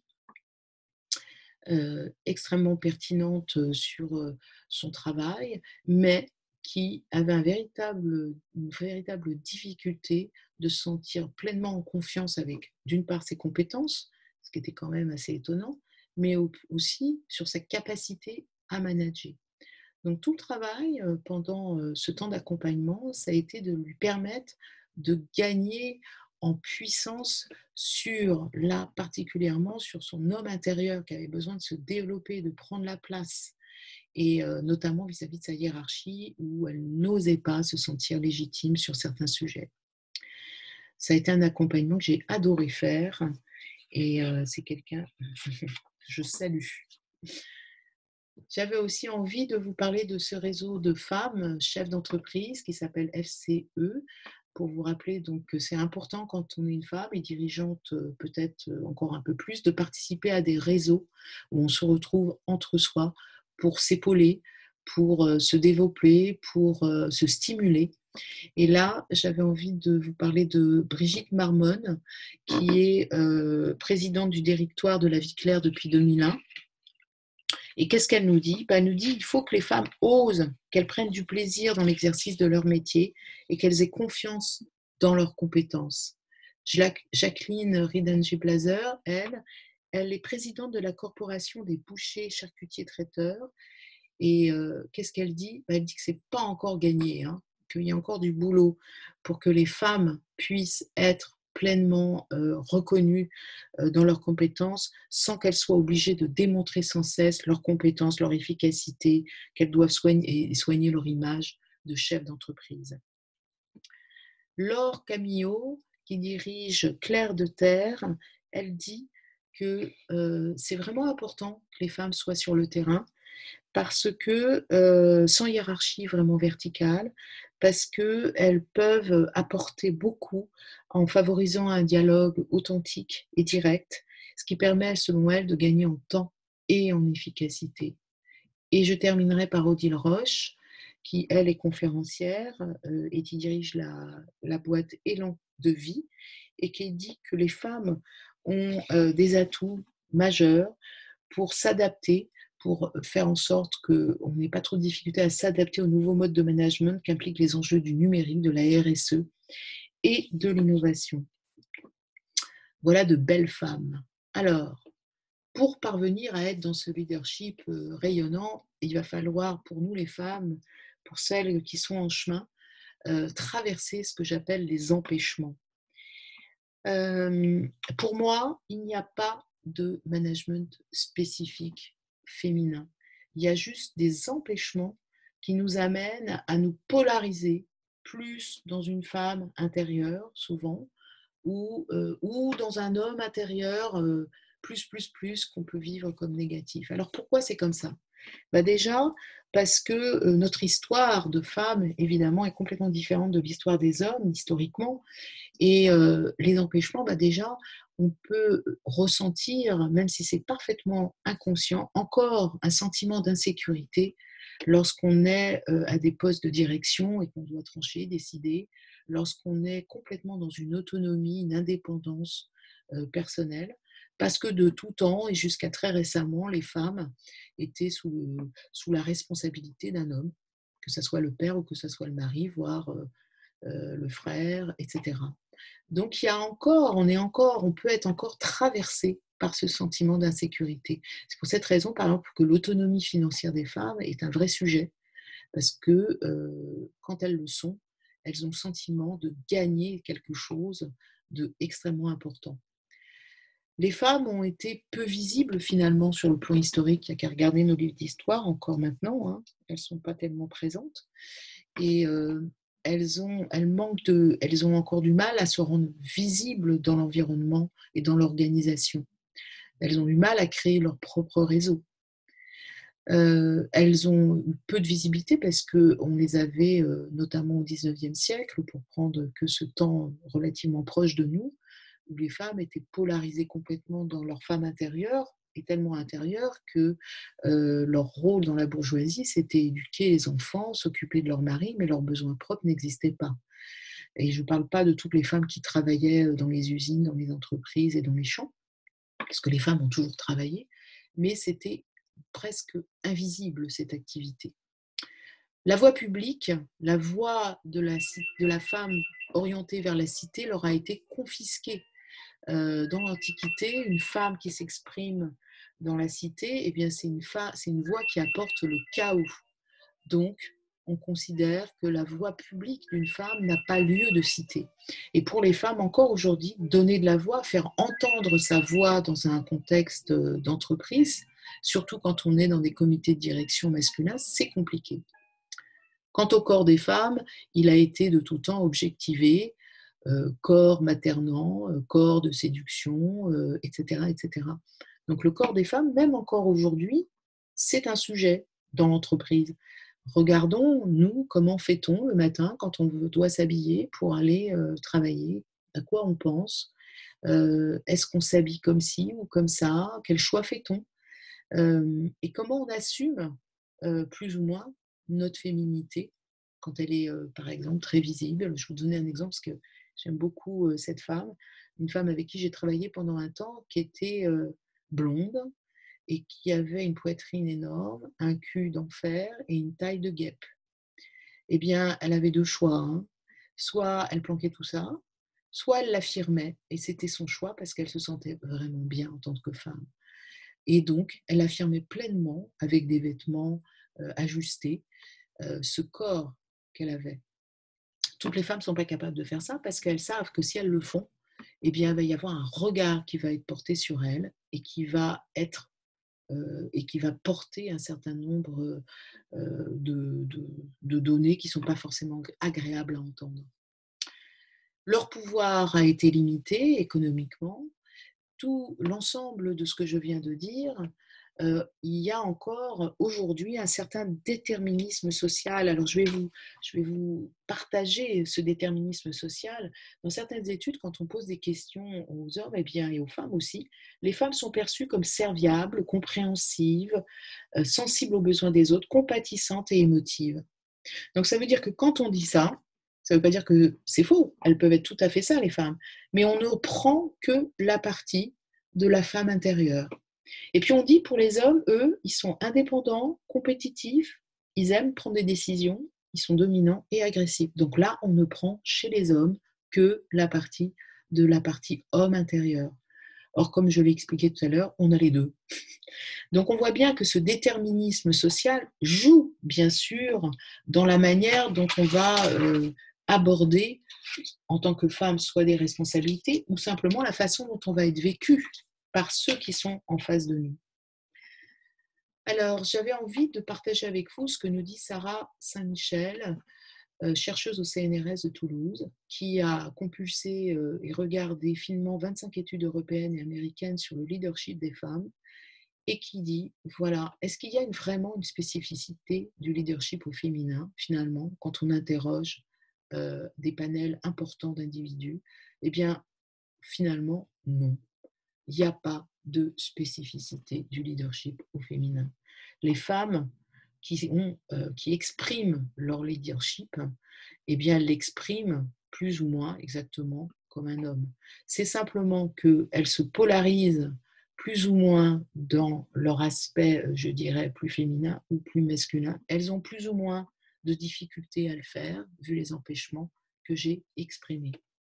extrêmement pertinente sur son travail, mais qui avait une véritable difficulté de se sentir pleinement en confiance avec, d'une part, ses compétences, ce qui était quand même assez étonnant, mais aussi sur sa capacité à manager. Donc tout le travail pendant ce temps d'accompagnement, ça a été de lui permettre de gagner en puissance particulièrement sur son homme intérieur qui avait besoin de se développer, de prendre la place, et notamment vis-à-vis de sa hiérarchie où elle n'osait pas se sentir légitime sur certains sujets. Ça a été un accompagnement que j'ai adoré faire, et c'est quelqu'un que je salue. J'avais aussi envie de vous parler de ce réseau de femmes chefs d'entreprise qui s'appelle FCE, pour vous rappeler donc que c'est important quand on est une femme et dirigeante, peut-être encore un peu plus, de participer à des réseaux où on se retrouve entre soi pour s'épauler, pour se développer, pour se stimuler. Et là, j'avais envie de vous parler de Brigitte Marmonne, qui est présidente du directoire de la Vie Claire depuis 2001. Et qu'est-ce qu'elle nous dit ? Elle nous dit qu'il faut que les femmes osent, qu'elles prennent du plaisir dans l'exercice de leur métier et qu'elles aient confiance dans leurs compétences. Jacqueline Ridenji-Blazer, elle est présidente de la Corporation des bouchers, charcutiers, traiteurs. Et qu'est-ce qu'elle dit ? Elle dit que ce n'est pas encore gagné, qu'il y a encore du boulot pour que les femmes puissent être pleinement reconnues dans leurs compétences, sans qu'elles soient obligées de démontrer sans cesse leurs compétences, leur efficacité, qu'elles doivent soigner leur image de chef d'entreprise. Laure Camillo, qui dirige Clair de Terre, elle dit que c'est vraiment important que les femmes soient sur le terrain, parce que, sans hiérarchie vraiment verticale, parce qu'elles peuvent apporter beaucoup en favorisant un dialogue authentique et direct, ce qui permet, selon elles, de gagner en temps et en efficacité. Et je terminerai par Odile Roche, qui, elle, est conférencière et qui dirige la boîte Élan de vie, et qui dit que les femmes ont des atouts majeurs pour s'adapter, pour faire en sorte qu'on n'ait pas trop de difficultés à s'adapter aux nouveaux modes de management qu'impliquent les enjeux du numérique, de la RSE et de l'innovation. Voilà de belles femmes. Alors, pour parvenir à être dans ce leadership rayonnant, il va falloir, pour nous les femmes, pour celles qui sont en chemin, traverser ce que j'appelle les empêchements. Pour moi, il n'y a pas de management spécifique féminin. Il y a juste des empêchements qui nous amènent à nous polariser plus dans une femme intérieure, souvent, ou dans un homme intérieur plus qu'on peut vivre comme négatif. Alors pourquoi c'est comme ça ? Déjà, parce que notre histoire de femme, évidemment, est complètement différente de l'histoire des hommes, historiquement. Et les empêchements, déjà, on peut ressentir, même si c'est parfaitement inconscient, encore un sentiment d'insécurité lorsqu'on est à des postes de direction et qu'on doit trancher, décider, lorsqu'on est complètement dans une autonomie, une indépendance personnelle, parce que de tout temps et jusqu'à très récemment, les femmes étaient sous la responsabilité d'un homme, que ce soit le père ou que ce soit le mari, voire le frère, etc. Donc on peut être encore traversé par ce sentiment d'insécurité. C'est pour cette raison, par exemple, que l'autonomie financière des femmes est un vrai sujet, parce que quand elles le sont, elles ont le sentiment de gagner quelque chose d'extrêmement important. Les femmes ont été peu visibles finalement sur le plan historique. Il n'y a qu'à regarder nos livres d'histoire encore maintenant, elles ne sont pas tellement présentes. Et elles ont encore du mal à se rendre visibles dans l'environnement et dans l'organisation. Elles ont du mal à créer leur propre réseau. Elles ont peu de visibilité parce qu'on les avait, notamment au XIXe siècle, pour prendre que ce temps relativement proche de nous, où les femmes étaient polarisées complètement dans leur femme intérieure, et tellement intérieure que leur rôle dans la bourgeoisie, c'était éduquer les enfants, s'occuper de leur mari, mais leurs besoins propres n'existaient pas. Et je ne parle pas de toutes les femmes qui travaillaient dans les usines, dans les entreprises et dans les champs, parce que les femmes ont toujours travaillé, mais c'était presque invisible, cette activité. La voie publique, la voie de la femme orientée vers la cité leur a été confisquée. Dans l'Antiquité, une femme qui s'exprime dans la cité, eh bien, c'est une voix qui apporte le chaos. Donc, on considère que la voix publique d'une femme n'a pas lieu de citer. Et pour les femmes, encore aujourd'hui, donner de la voix, faire entendre sa voix dans un contexte d'entreprise, surtout quand on est dans des comités de direction masculins, c'est compliqué. Quant au corps des femmes, il a été de tout temps objectivé, corps maternant, corps de séduction, etc., etc. Donc le corps des femmes, même encore aujourd'hui, c'est un sujet dans l'entreprise. Regardons, nous, comment fait-on le matin quand on doit s'habiller pour aller travailler? À quoi on pense? Est-ce qu'on s'habille comme ci ou comme ça? Quel choix fait-on? Et comment on assume plus ou moins notre féminité quand elle est, par exemple, très visible. Je vais vous donner un exemple parce que j'aime beaucoup cette femme, une femme avec qui j'ai travaillé pendant un temps, qui était blonde et qui avait une poitrine énorme, un cul d'enfer et une taille de guêpe. Eh bien, elle avait deux choix, hein. Soit elle planquait tout ça, soit elle l'affirmait, et c'était son choix parce qu'elle se sentait vraiment bien en tant que femme. Et donc, elle affirmait pleinement, avec des vêtements ajustés, ce corps qu'elle avait. Toutes les femmes ne sont pas capables de faire ça parce qu'elles savent que si elles le font, eh bien, il va y avoir un regard qui va être porté sur elles et qui va porter un certain nombre de données qui ne sont pas forcément agréables à entendre. Leur pouvoir a été limité économiquement. Tout l'ensemble de ce que je viens de dire, il y a encore aujourd'hui un certain déterminisme social. Alors je vais vous partager ce déterminisme social. Dans certaines études, quand on pose des questions aux hommes et aux femmes aussi, les femmes sont perçues comme serviables, compréhensives, sensibles aux besoins des autres, compatissantes et émotives. Donc ça veut dire que quand on dit ça ne veut pas dire que c'est faux, elles peuvent être tout à fait ça, les femmes, mais on ne prend que la partie de la femme intérieure. Et puis on dit pour les hommes, eux, ils sont indépendants, compétitifs, ils aiment prendre des décisions, ils sont dominants et agressifs. Donc là, on ne prend chez les hommes que la partie homme intérieur. Or, comme je l'ai expliqué tout à l'heure, on a les deux. Donc on voit bien que ce déterminisme social joue, bien sûr, dans la manière dont on va aborder, en tant que femme, soit des responsabilités, ou simplement la façon dont on va être vécu par ceux qui sont en face de nous. Alors, j'avais envie de partager avec vous ce que nous dit Sarah Saint-Michel, chercheuse au CNRS de Toulouse, qui a compulsé et regardé finement 25 études européennes et américaines sur le leadership des femmes, et qui dit, voilà, est-ce qu'il y a vraiment une spécificité du leadership au féminin, finalement, quand on interroge des panels importants d'individus? Eh bien, finalement, non. Il n'y a pas de spécificité du leadership au féminin. Les femmes qui expriment leur leadership, eh bien, elles l'expriment plus ou moins exactement comme un homme. C'est simplement qu'elles se polarisent plus ou moins dans leur aspect, je dirais, plus féminin ou plus masculin. Elles ont plus ou moins de difficultés à le faire, vu les empêchements que j'ai exprimés.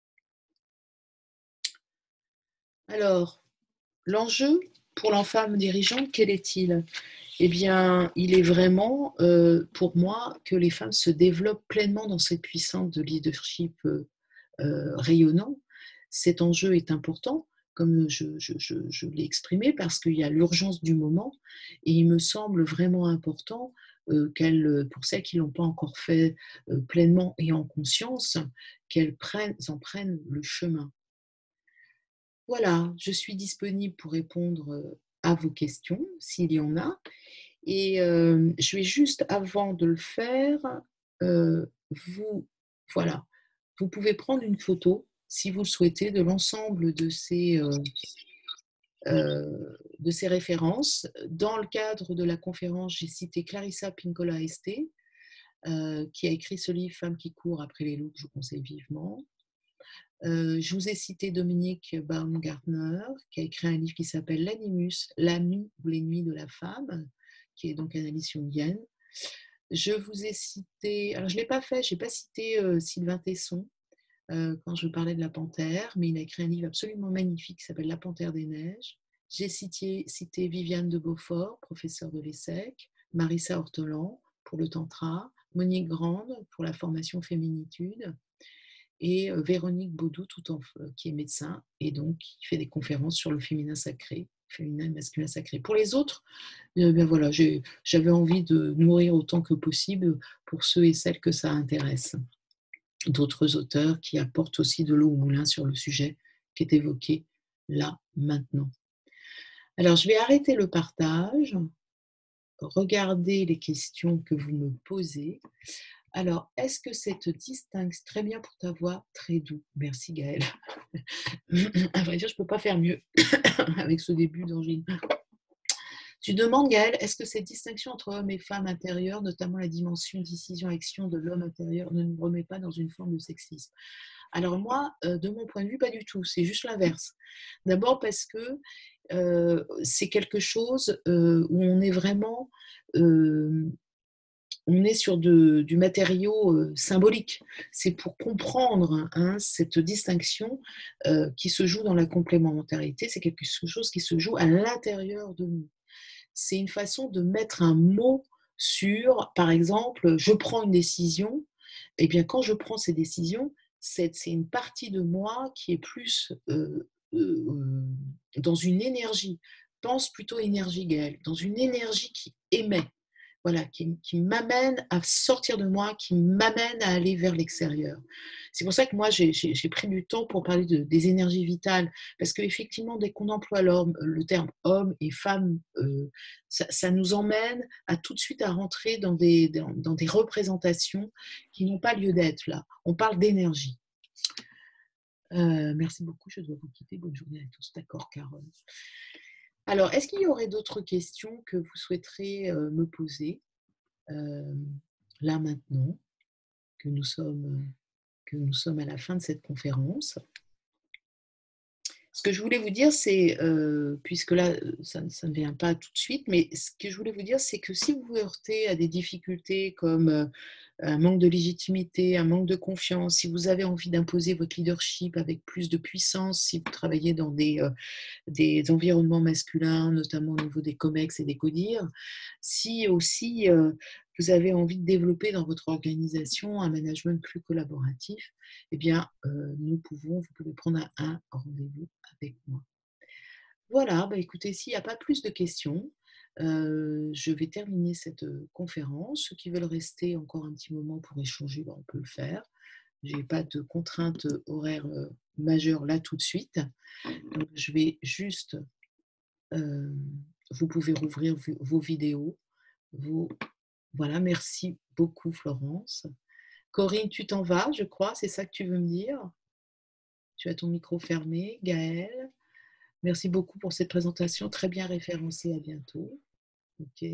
Alors, l'enjeu pour la femme dirigeante, quel est-il? Eh bien, il est vraiment, pour moi, que les femmes se développent pleinement dans cette puissance de leadership rayonnant. Cet enjeu est important comme je l'ai exprimé, parce qu'il y a l'urgence du moment et il me semble vraiment important pour celles qui ne l'ont pas encore fait pleinement et en conscience, qu'elles en prennent le chemin. Voilà, je suis disponible pour répondre à vos questions, s'il y en a. Et je vais juste, avant de le faire, voilà, vous pouvez prendre une photo, si vous le souhaitez, de l'ensemble de ces références. Dans le cadre de la conférence, j'ai cité Clarissa Pinkola Esté, qui a écrit ce livre « Femmes qui courent après les loups » que je vous conseille vivement. Je vous ai cité Dominique Baumgartner, qui a écrit un livre qui s'appelle L'Animus, l'ami ou l'ennemi de la femme, qui est donc analyse jungienne. Je vous ai cité, alors je ne l'ai pas fait, je n'ai pas cité Sylvain Tesson quand je parlais de la panthère, mais il a écrit un livre absolument magnifique qui s'appelle La panthère des neiges. J'ai cité Viviane de Beaufort, professeure de l'ESSEC, Marissa Ortolan pour le tantra, Monique Grande pour la formation féminitude, et Véronique Baudou, qui est médecin et donc qui fait des conférences sur le féminin sacré, féminin et masculin sacré. Pour les autres, ben voilà, j'avais envie de nourrir autant que possible pour ceux et celles que ça intéresse. D'autres auteurs qui apportent aussi de l'eau au moulin sur le sujet qui est évoqué là, maintenant. Alors, je vais arrêter le partage, regarder les questions que vous me posez. Alors, est-ce que cette distinction, très bien pour ta voix, très doux, merci Gaëlle. À vrai dire, je ne peux pas faire mieux avec ce début d'angine. Tu demandes, Gaëlle, est-ce que cette distinction entre hommes et femmes intérieures, notamment la dimension décision-action de l'homme intérieur, ne nous remet pas dans une forme de sexisme? Alors moi, de mon point de vue, pas du tout, c'est juste l'inverse. D'abord parce que c'est quelque chose où on est vraiment... on est sur du matériau symbolique. C'est pour comprendre cette distinction qui se joue dans la complémentarité. C'est quelque chose qui se joue à l'intérieur de nous. C'est une façon de mettre un mot sur, par exemple, je prends une décision. Eh bien, quand je prends ces décisions, c'est une partie de moi qui est plus dans une énergie. Pense plutôt énergie, Gaëlle, dans une énergie qui émet. Voilà, qui m'amène à sortir de moi, qui m'amène à aller vers l'extérieur. C'est pour ça que moi, j'ai pris du temps pour parler des énergies vitales, parce qu'effectivement, dès qu'on emploie le terme homme et femme, ça nous emmène à tout de suite à rentrer dans des représentations qui n'ont pas lieu d'être là. On parle d'énergie. Merci beaucoup, je dois vous quitter. Bonne journée à tous. D'accord, Carole. Alors, est-ce qu'il y aurait d'autres questions que vous souhaiterez me poser là maintenant, que nous sommes à la fin de cette conférence? Ce que je voulais vous dire, c'est, puisque là, ça ne vient pas tout de suite, mais ce que je voulais vous dire, c'est que si vous vous heurtez à des difficultés comme un manque de légitimité, un manque de confiance, si vous avez envie d'imposer votre leadership avec plus de puissance, si vous travaillez dans des environnements masculins, notamment au niveau des COMEX et des CODIR, si aussi vous avez envie de développer dans votre organisation un management plus collaboratif, eh bien, vous pouvez prendre un rendez-vous avec moi. Voilà, écoutez, s'il n'y a pas plus de questions, je vais terminer cette conférence. Ceux qui veulent rester encore un petit moment pour échanger, on peut le faire. Je n'ai pas de contraintes horaires majeures là tout de suite. Donc, je vais juste... vous pouvez rouvrir vos vidéos. Voilà, merci beaucoup Florence. Corinne, tu t'en vas, je crois, c'est ça que tu veux me dire? Tu as ton micro fermé. Gaëlle, merci beaucoup pour cette présentation, très bien référencée, à bientôt. Ok.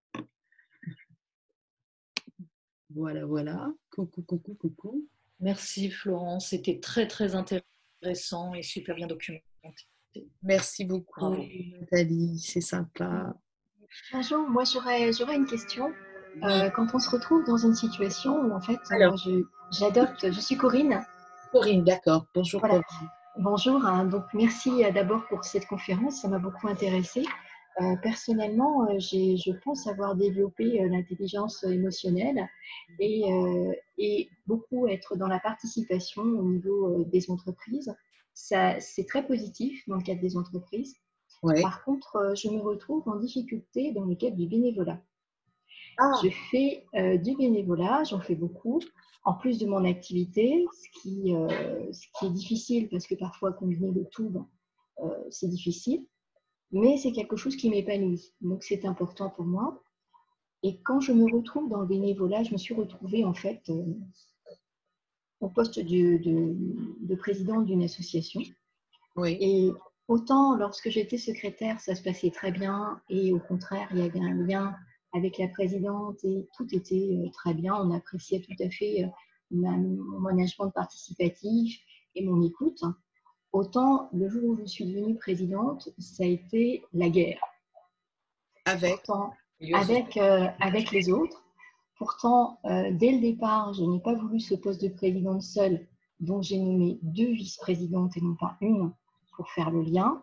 Voilà. Coucou. Merci Florence, c'était très très intéressant et super bien documenté. Merci beaucoup. Bravo. Nathalie, c'est sympa. Bonjour, moi j'aurais une question. Quand on se retrouve dans une situation où en fait, je suis Corinne. Corinne, d'accord. Bonjour voilà. Corinne. Bonjour, donc merci d'abord pour cette conférence, ça m'a beaucoup intéressée. Personnellement, je pense avoir développé l'intelligence émotionnelle et beaucoup être dans la participation au niveau des entreprises. c'est très positif dans le cadre des entreprises. Ouais. Par contre, je me retrouve en difficulté dans le cadre du bénévolat. Ah, Je fais du bénévolat, j'en fais beaucoup, en plus de mon activité, ce qui est difficile parce que parfois combiner le tout, c'est difficile, mais c'est quelque chose qui m'épanouit, donc c'est important pour moi. Et quand je me retrouve dans le bénévolat, je me suis retrouvée en fait au poste de présidente d'une association. oui. Et autant lorsque j'étais secrétaire, ça se passait très bien, et au contraire, il y avait un lien avec la présidente et tout était très bien. On appréciait tout à fait mon management participatif et mon écoute. Autant le jour où je suis devenue présidente, ça a été la guerre. Avec. Pourtant, avec les autres. Pourtant, dès le départ, je n'ai pas voulu ce poste de présidente seule, donc j'ai nommé 2 vice-présidentes et non pas une pour faire le lien.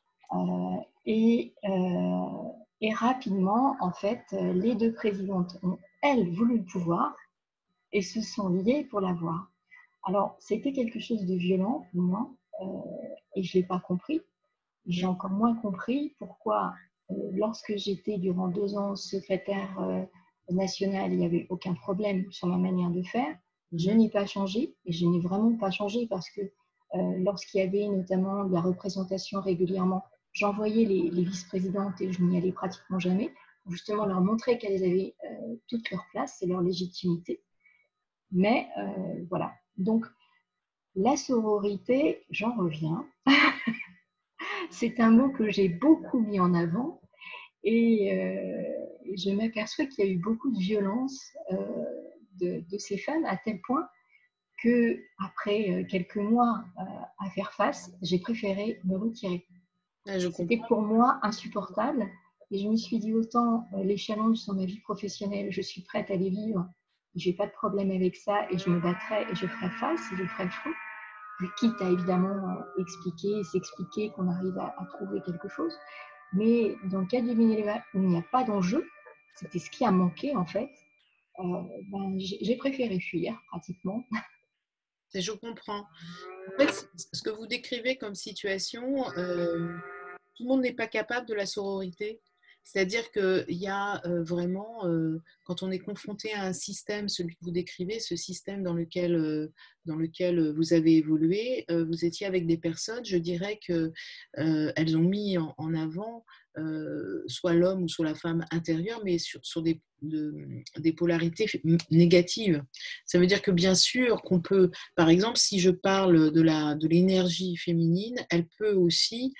Et rapidement, en fait, les 2 présidentes ont, elles, voulu le pouvoir et se sont liées pour l'avoir. Alors, c'était quelque chose de violent pour moi et je ne l'ai pas compris. J'ai encore moins compris pourquoi, lorsque j'étais durant 2 ans secrétaire nationale, il n'y avait aucun problème sur ma manière de faire. Je n'ai pas changé, et je n'ai vraiment pas changé parce que lorsqu'il y avait notamment de la représentation régulièrement, j'envoyais les vice-présidentes et je n'y allais pratiquement jamais, pour justement leur montrer qu'elles avaient toute leur place et leur légitimité. Mais voilà. Donc, la sororité, j'en reviens. C'est un mot que j'ai beaucoup mis en avant et je m'aperçois qu'il y a eu beaucoup de violence de ces femmes à tel point que après quelques mois à faire face, j'ai préféré me retirer. C'était pour moi insupportable et je me suis dit autant les challenges dans ma vie professionnelle, je suis prête à les vivre, je n'ai pas de problème avec ça et je me battrai et je ferai face et je ferai le front. Quitte à évidemment expliquer et s'expliquer qu'on arrive à trouver quelque chose. Mais dans le cas du bénévolat où il n'y a pas d'enjeu, c'était ce qui a manqué en fait, j'ai préféré fuir pratiquement. Je comprends. En fait, ce que vous décrivez comme situation, tout le monde n'est pas capable de la sororité. C'est-à-dire qu'il y a vraiment, quand on est confronté à un système, celui que vous décrivez, ce système dans lequel vous avez évolué, vous étiez avec des personnes, je dirais qu'elles ont mis en avant soit l'homme ou soit la femme intérieure, mais sur des polarités négatives. Ça veut dire que bien sûr qu'on peut, par exemple, si je parle de l'énergie féminine, elle peut aussi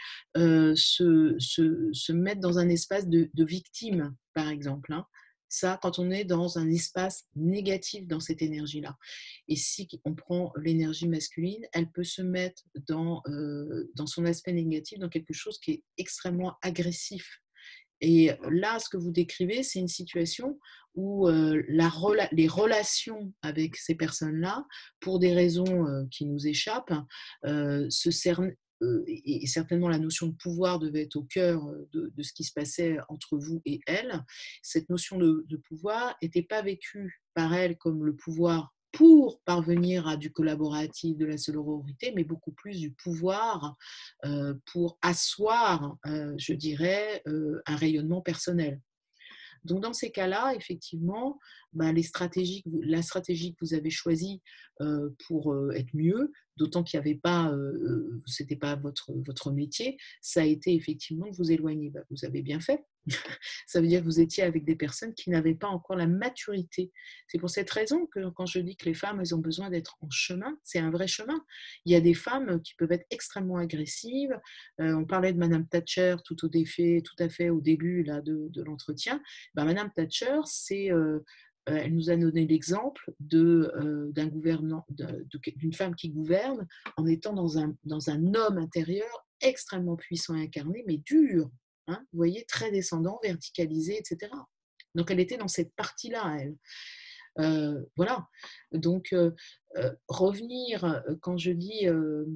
se mettre dans un espace de victime, par exemple. Hein. Ça, quand on est dans un espace négatif dans cette énergie-là. Et si on prend l'énergie masculine, elle peut se mettre dans son aspect négatif, dans quelque chose qui est extrêmement agressif. Et là, ce que vous décrivez, c'est une situation où les relations avec ces personnes-là, pour des raisons qui nous échappent, se cernent. Et certainement la notion de pouvoir devait être au cœur de ce qui se passait entre vous et elle. Cette notion de pouvoir n'était pas vécue par elle comme le pouvoir pour parvenir à du collaboratif, de la sororité, mais beaucoup plus du pouvoir pour asseoir, je dirais, un rayonnement personnel. Donc, dans ces cas-là, effectivement, la stratégie que vous avez choisie pour être mieux, d'autant qu'il n'y avait pas, ce n'était pas votre métier, ça a été effectivement de vous éloigner. Vous avez bien fait. Ça veut dire que vous étiez avec des personnes qui n'avaient pas encore la maturité. C'est pour cette raison que quand je dis que les femmes, elles ont besoin d'être en chemin, c'est un vrai chemin. Il y a des femmes qui peuvent être extrêmement agressives. On parlait de Madame Thatcher tout à fait au début là, de l'entretien. Madame Thatcher, elle nous a donné l'exemple d'une femme qui gouverne en étant dans un homme intérieur extrêmement puissant et incarné, mais dur. Hein, vous voyez, très descendant, verticalisé, etc. Donc, elle était dans cette partie-là, elle. Voilà. Donc, revenir, quand je dis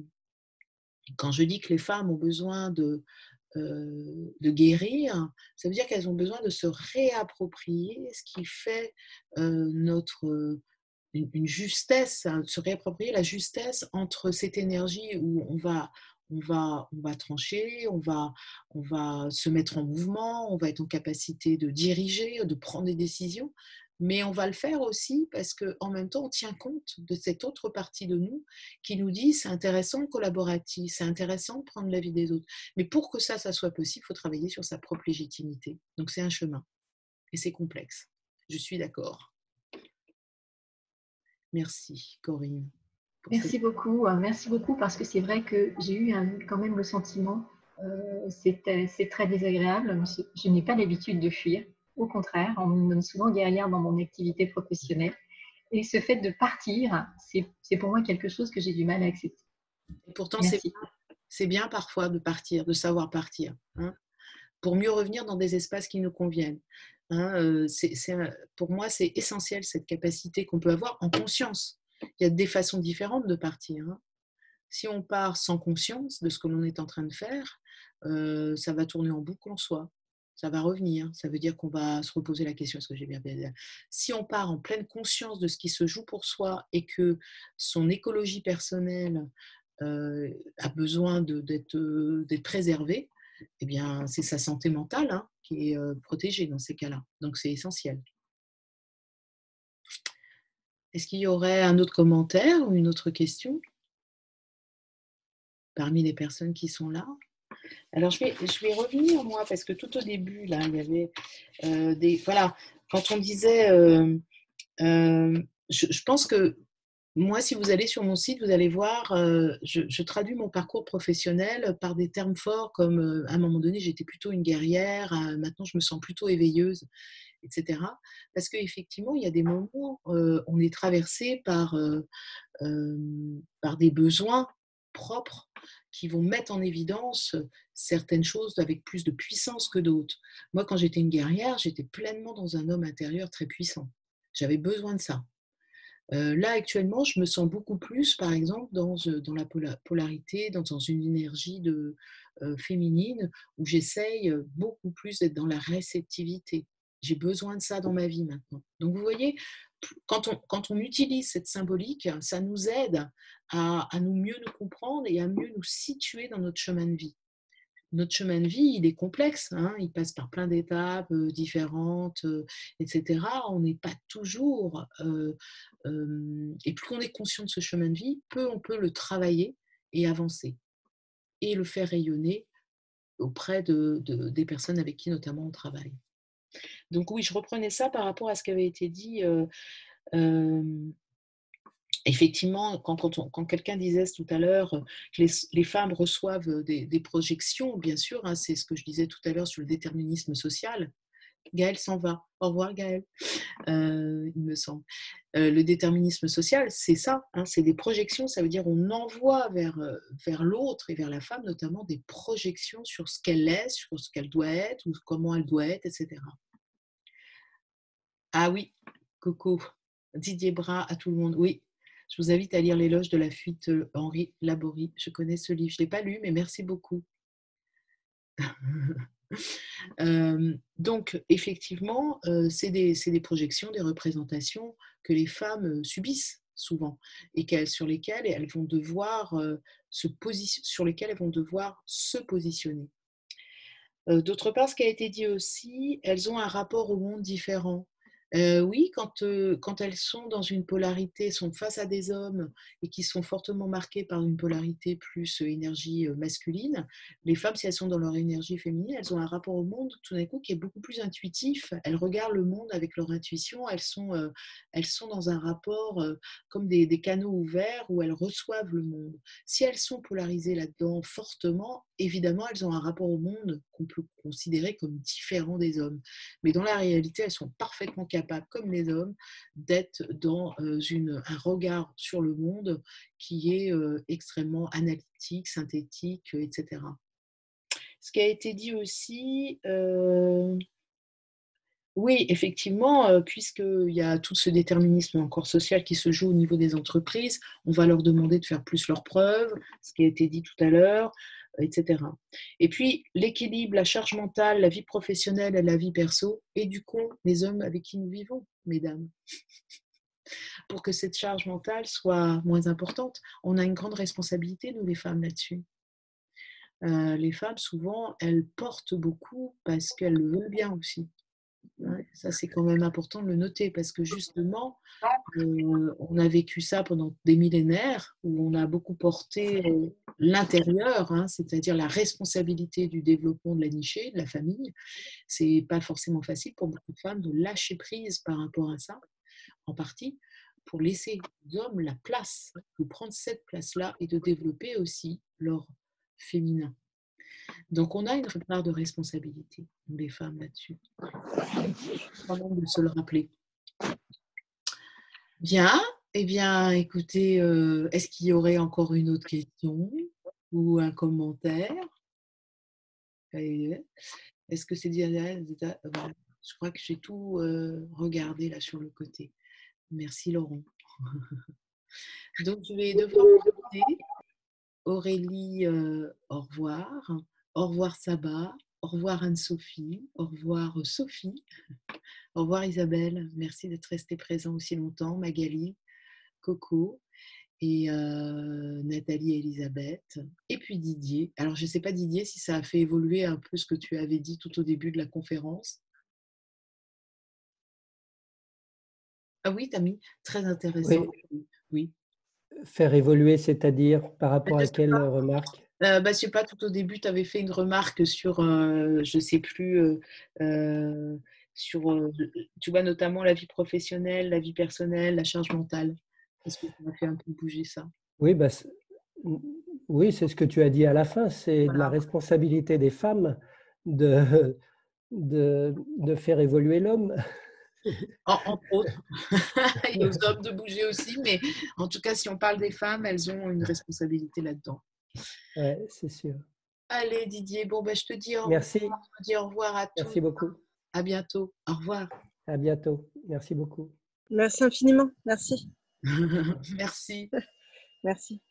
que les femmes ont besoin de guérir, ça veut dire qu'elles ont besoin de se réapproprier ce qui fait notre une justesse, se réapproprier la justesse entre cette énergie où on va trancher, on va se mettre en mouvement, on va être en capacité de diriger, de prendre des décisions, mais on va le faire aussi parce qu'en même temps, on tient compte de cette autre partie de nous qui nous dit c'est intéressant le collaboratif, c'est intéressant de prendre l'avis des autres. Mais pour que ça soit possible, il faut travailler sur sa propre légitimité. Donc c'est un chemin et c'est complexe. Je suis d'accord. Merci Corinne. Merci beaucoup parce que c'est vrai que j'ai eu quand même le sentiment, c'est très désagréable, je n'ai pas l'habitude de fuir, au contraire, on me nomme souvent guerrière dans mon activité professionnelle et ce fait de partir, c'est pour moi quelque chose que j'ai du mal à accepter. Et pourtant, Merci. c'est bien parfois de partir, de savoir partir, hein, pour mieux revenir dans des espaces qui nous conviennent. Hein, pour moi, c'est essentiel cette capacité qu'on peut avoir en conscience. Il y a des façons différentes de partir. Hein. Si on part sans conscience de ce que l'on est en train de faire, ça va tourner en boucle en soi. Ça va revenir. Ça veut dire qu'on va se reposer la question, est-ce que j'ai bien fait ? Si on part en pleine conscience de ce qui se joue pour soi et que son écologie personnelle a besoin d'être préservée, eh bien, c'est sa santé mentale hein, qui est protégée dans ces cas-là. Donc, c'est essentiel. Est-ce qu'il y aurait un autre commentaire ou une autre question parmi les personnes qui sont là? Alors, je vais revenir, moi, parce que tout au début, là, il y avait voilà, quand on disait... je pense que moi, si vous allez sur mon site, vous allez voir, je traduis mon parcours professionnel par des termes forts comme à un moment donné, j'étais plutôt une guerrière, maintenant je me sens plutôt éveilleuse, etc. Parce qu'effectivement, il y a des moments, on est traversé par des besoins propres qui vont mettre en évidence certaines choses avec plus de puissance que d'autres. Moi, quand j'étais une guerrière, j'étais pleinement dans un homme intérieur très puissant. J'avais besoin de ça. Là, actuellement, je me sens beaucoup plus, par exemple, dans la polarité, dans une énergie féminine, où j'essaye beaucoup plus d'être dans la réceptivité. J'ai besoin de ça dans ma vie maintenant. Donc, vous voyez, quand on utilise cette symbolique, ça nous aide à mieux nous comprendre et à mieux nous situer dans notre chemin de vie. Notre chemin de vie, il est complexe, hein, il passe par plein d'étapes différentes, etc. On n'est pas toujours... et plus on est conscient de ce chemin de vie, on peut le travailler et avancer. Et le faire rayonner auprès des personnes avec qui notamment on travaille. Donc oui, je reprenais ça par rapport à ce qui avait été dit... effectivement, quand quelqu'un disait tout à l'heure que les femmes reçoivent des projections, bien sûr, hein, c'est ce que je disais tout à l'heure sur le déterminisme social. Gaëlle s'en va. Au revoir Gaëlle, il me semble. Le déterminisme social, c'est ça, hein, c'est des projections, ça veut dire on envoie vers l'autre et vers la femme notamment des projections sur ce qu'elle est, sur ce qu'elle doit être, ou comment elle doit être, etc. Ah oui, Coco, Didier Bras à tout le monde, oui. Je vous invite à lire L'éloge de la fuite, Henri Laborie. Je connais ce livre. Je ne l'ai pas lu, mais merci beaucoup. Donc, effectivement, c'est des projections, des représentations que les femmes subissent souvent et sur lesquelles elles vont devoir se positionner. D'autre part, ce qui a été dit aussi, elles ont un rapport au monde différent. Oui, quand elles sont dans une polarité, sont face à des hommes et qui sont fortement marqués par une polarité plus énergie masculine, les femmes, si elles sont dans leur énergie féminine, elles ont un rapport au monde tout d'un coup qui est beaucoup plus intuitif. Elles regardent le monde avec leur intuition, elles sont dans un rapport comme des canaux ouverts où elles reçoivent le monde. Si elles sont polarisées là-dedans fortement, évidemment, elles ont un rapport au monde qu'on peut considérer comme différent des hommes. Mais dans la réalité, elles sont parfaitement capables, comme les hommes, d'être dans un regard sur le monde qui est extrêmement analytique, synthétique, etc. Ce qui a été dit aussi, oui, effectivement, puisqu'il y a tout ce déterminisme encore social qui se joue au niveau des entreprises, on va leur demander de faire plus leurs preuves, ce qui a été dit tout à l'heure, etc. Et puis, l'équilibre, la charge mentale, la vie professionnelle et la vie perso, éduquons les hommes avec qui nous vivons, mesdames. pour que cette charge mentale soit moins importante. On a une grande responsabilité, nous les femmes, là-dessus. Les femmes, souvent, elles portent beaucoup parce qu'elles le veulent bien aussi. Ouais, ça, c'est quand même important de le noter parce que justement, on a vécu ça pendant des millénaires où on a beaucoup porté l'intérieur, hein, c'est-à-dire la responsabilité du développement de la nichée, de la famille. C'est pas forcément facile pour beaucoup de femmes de lâcher prise par rapport à ça, en partie, pour laisser aux hommes la place, de prendre cette place-là et de développer aussi leur féminin. Donc, on a une part de responsabilité, nous les femmes, là-dessus. Quand même de se le rappeler. Bien, eh bien, écoutez, est-ce qu'il y aurait encore une autre question ou un commentaire? Est-ce que c'est dit? Voilà. Je crois que j'ai tout regardé là sur le côté. Merci Laurent. Donc, je vais devoir vous quitter. Aurélie, au revoir. Au revoir Saba. Au revoir Anne-Sophie. Au revoir Sophie. Au revoir Isabelle. Merci d'être restée présent aussi longtemps. Magali, Coco et Nathalie et Elisabeth. Et puis Didier. Alors, je ne sais pas Didier si ça a fait évoluer un peu ce que tu avais dit tout au début de la conférence. Ah oui, Tammy, très intéressant. Oui. Faire évoluer, c'est-à-dire par rapport à quelle remarque? Je sais pas, tout au début, tu avais fait une remarque sur, je ne sais plus, sur, tu vois, notamment la vie professionnelle, la vie personnelle, la charge mentale. Est-ce que ça m'a fait un peu bouger ça? Oui, oui, c'est ce que tu as dit à la fin, c'est Voilà. de la responsabilité des femmes de faire évoluer l'homme. Entre autres. Et aux hommes de bouger aussi, mais en tout cas, si on parle des femmes, elles ont une responsabilité là-dedans. Oui, c'est sûr. Allez Didier, bon, je te dis au revoir. Merci. Je te dis au revoir à tous. Merci beaucoup. À bientôt. Au revoir. À bientôt. Merci beaucoup. Merci infiniment. Merci. Merci. Merci.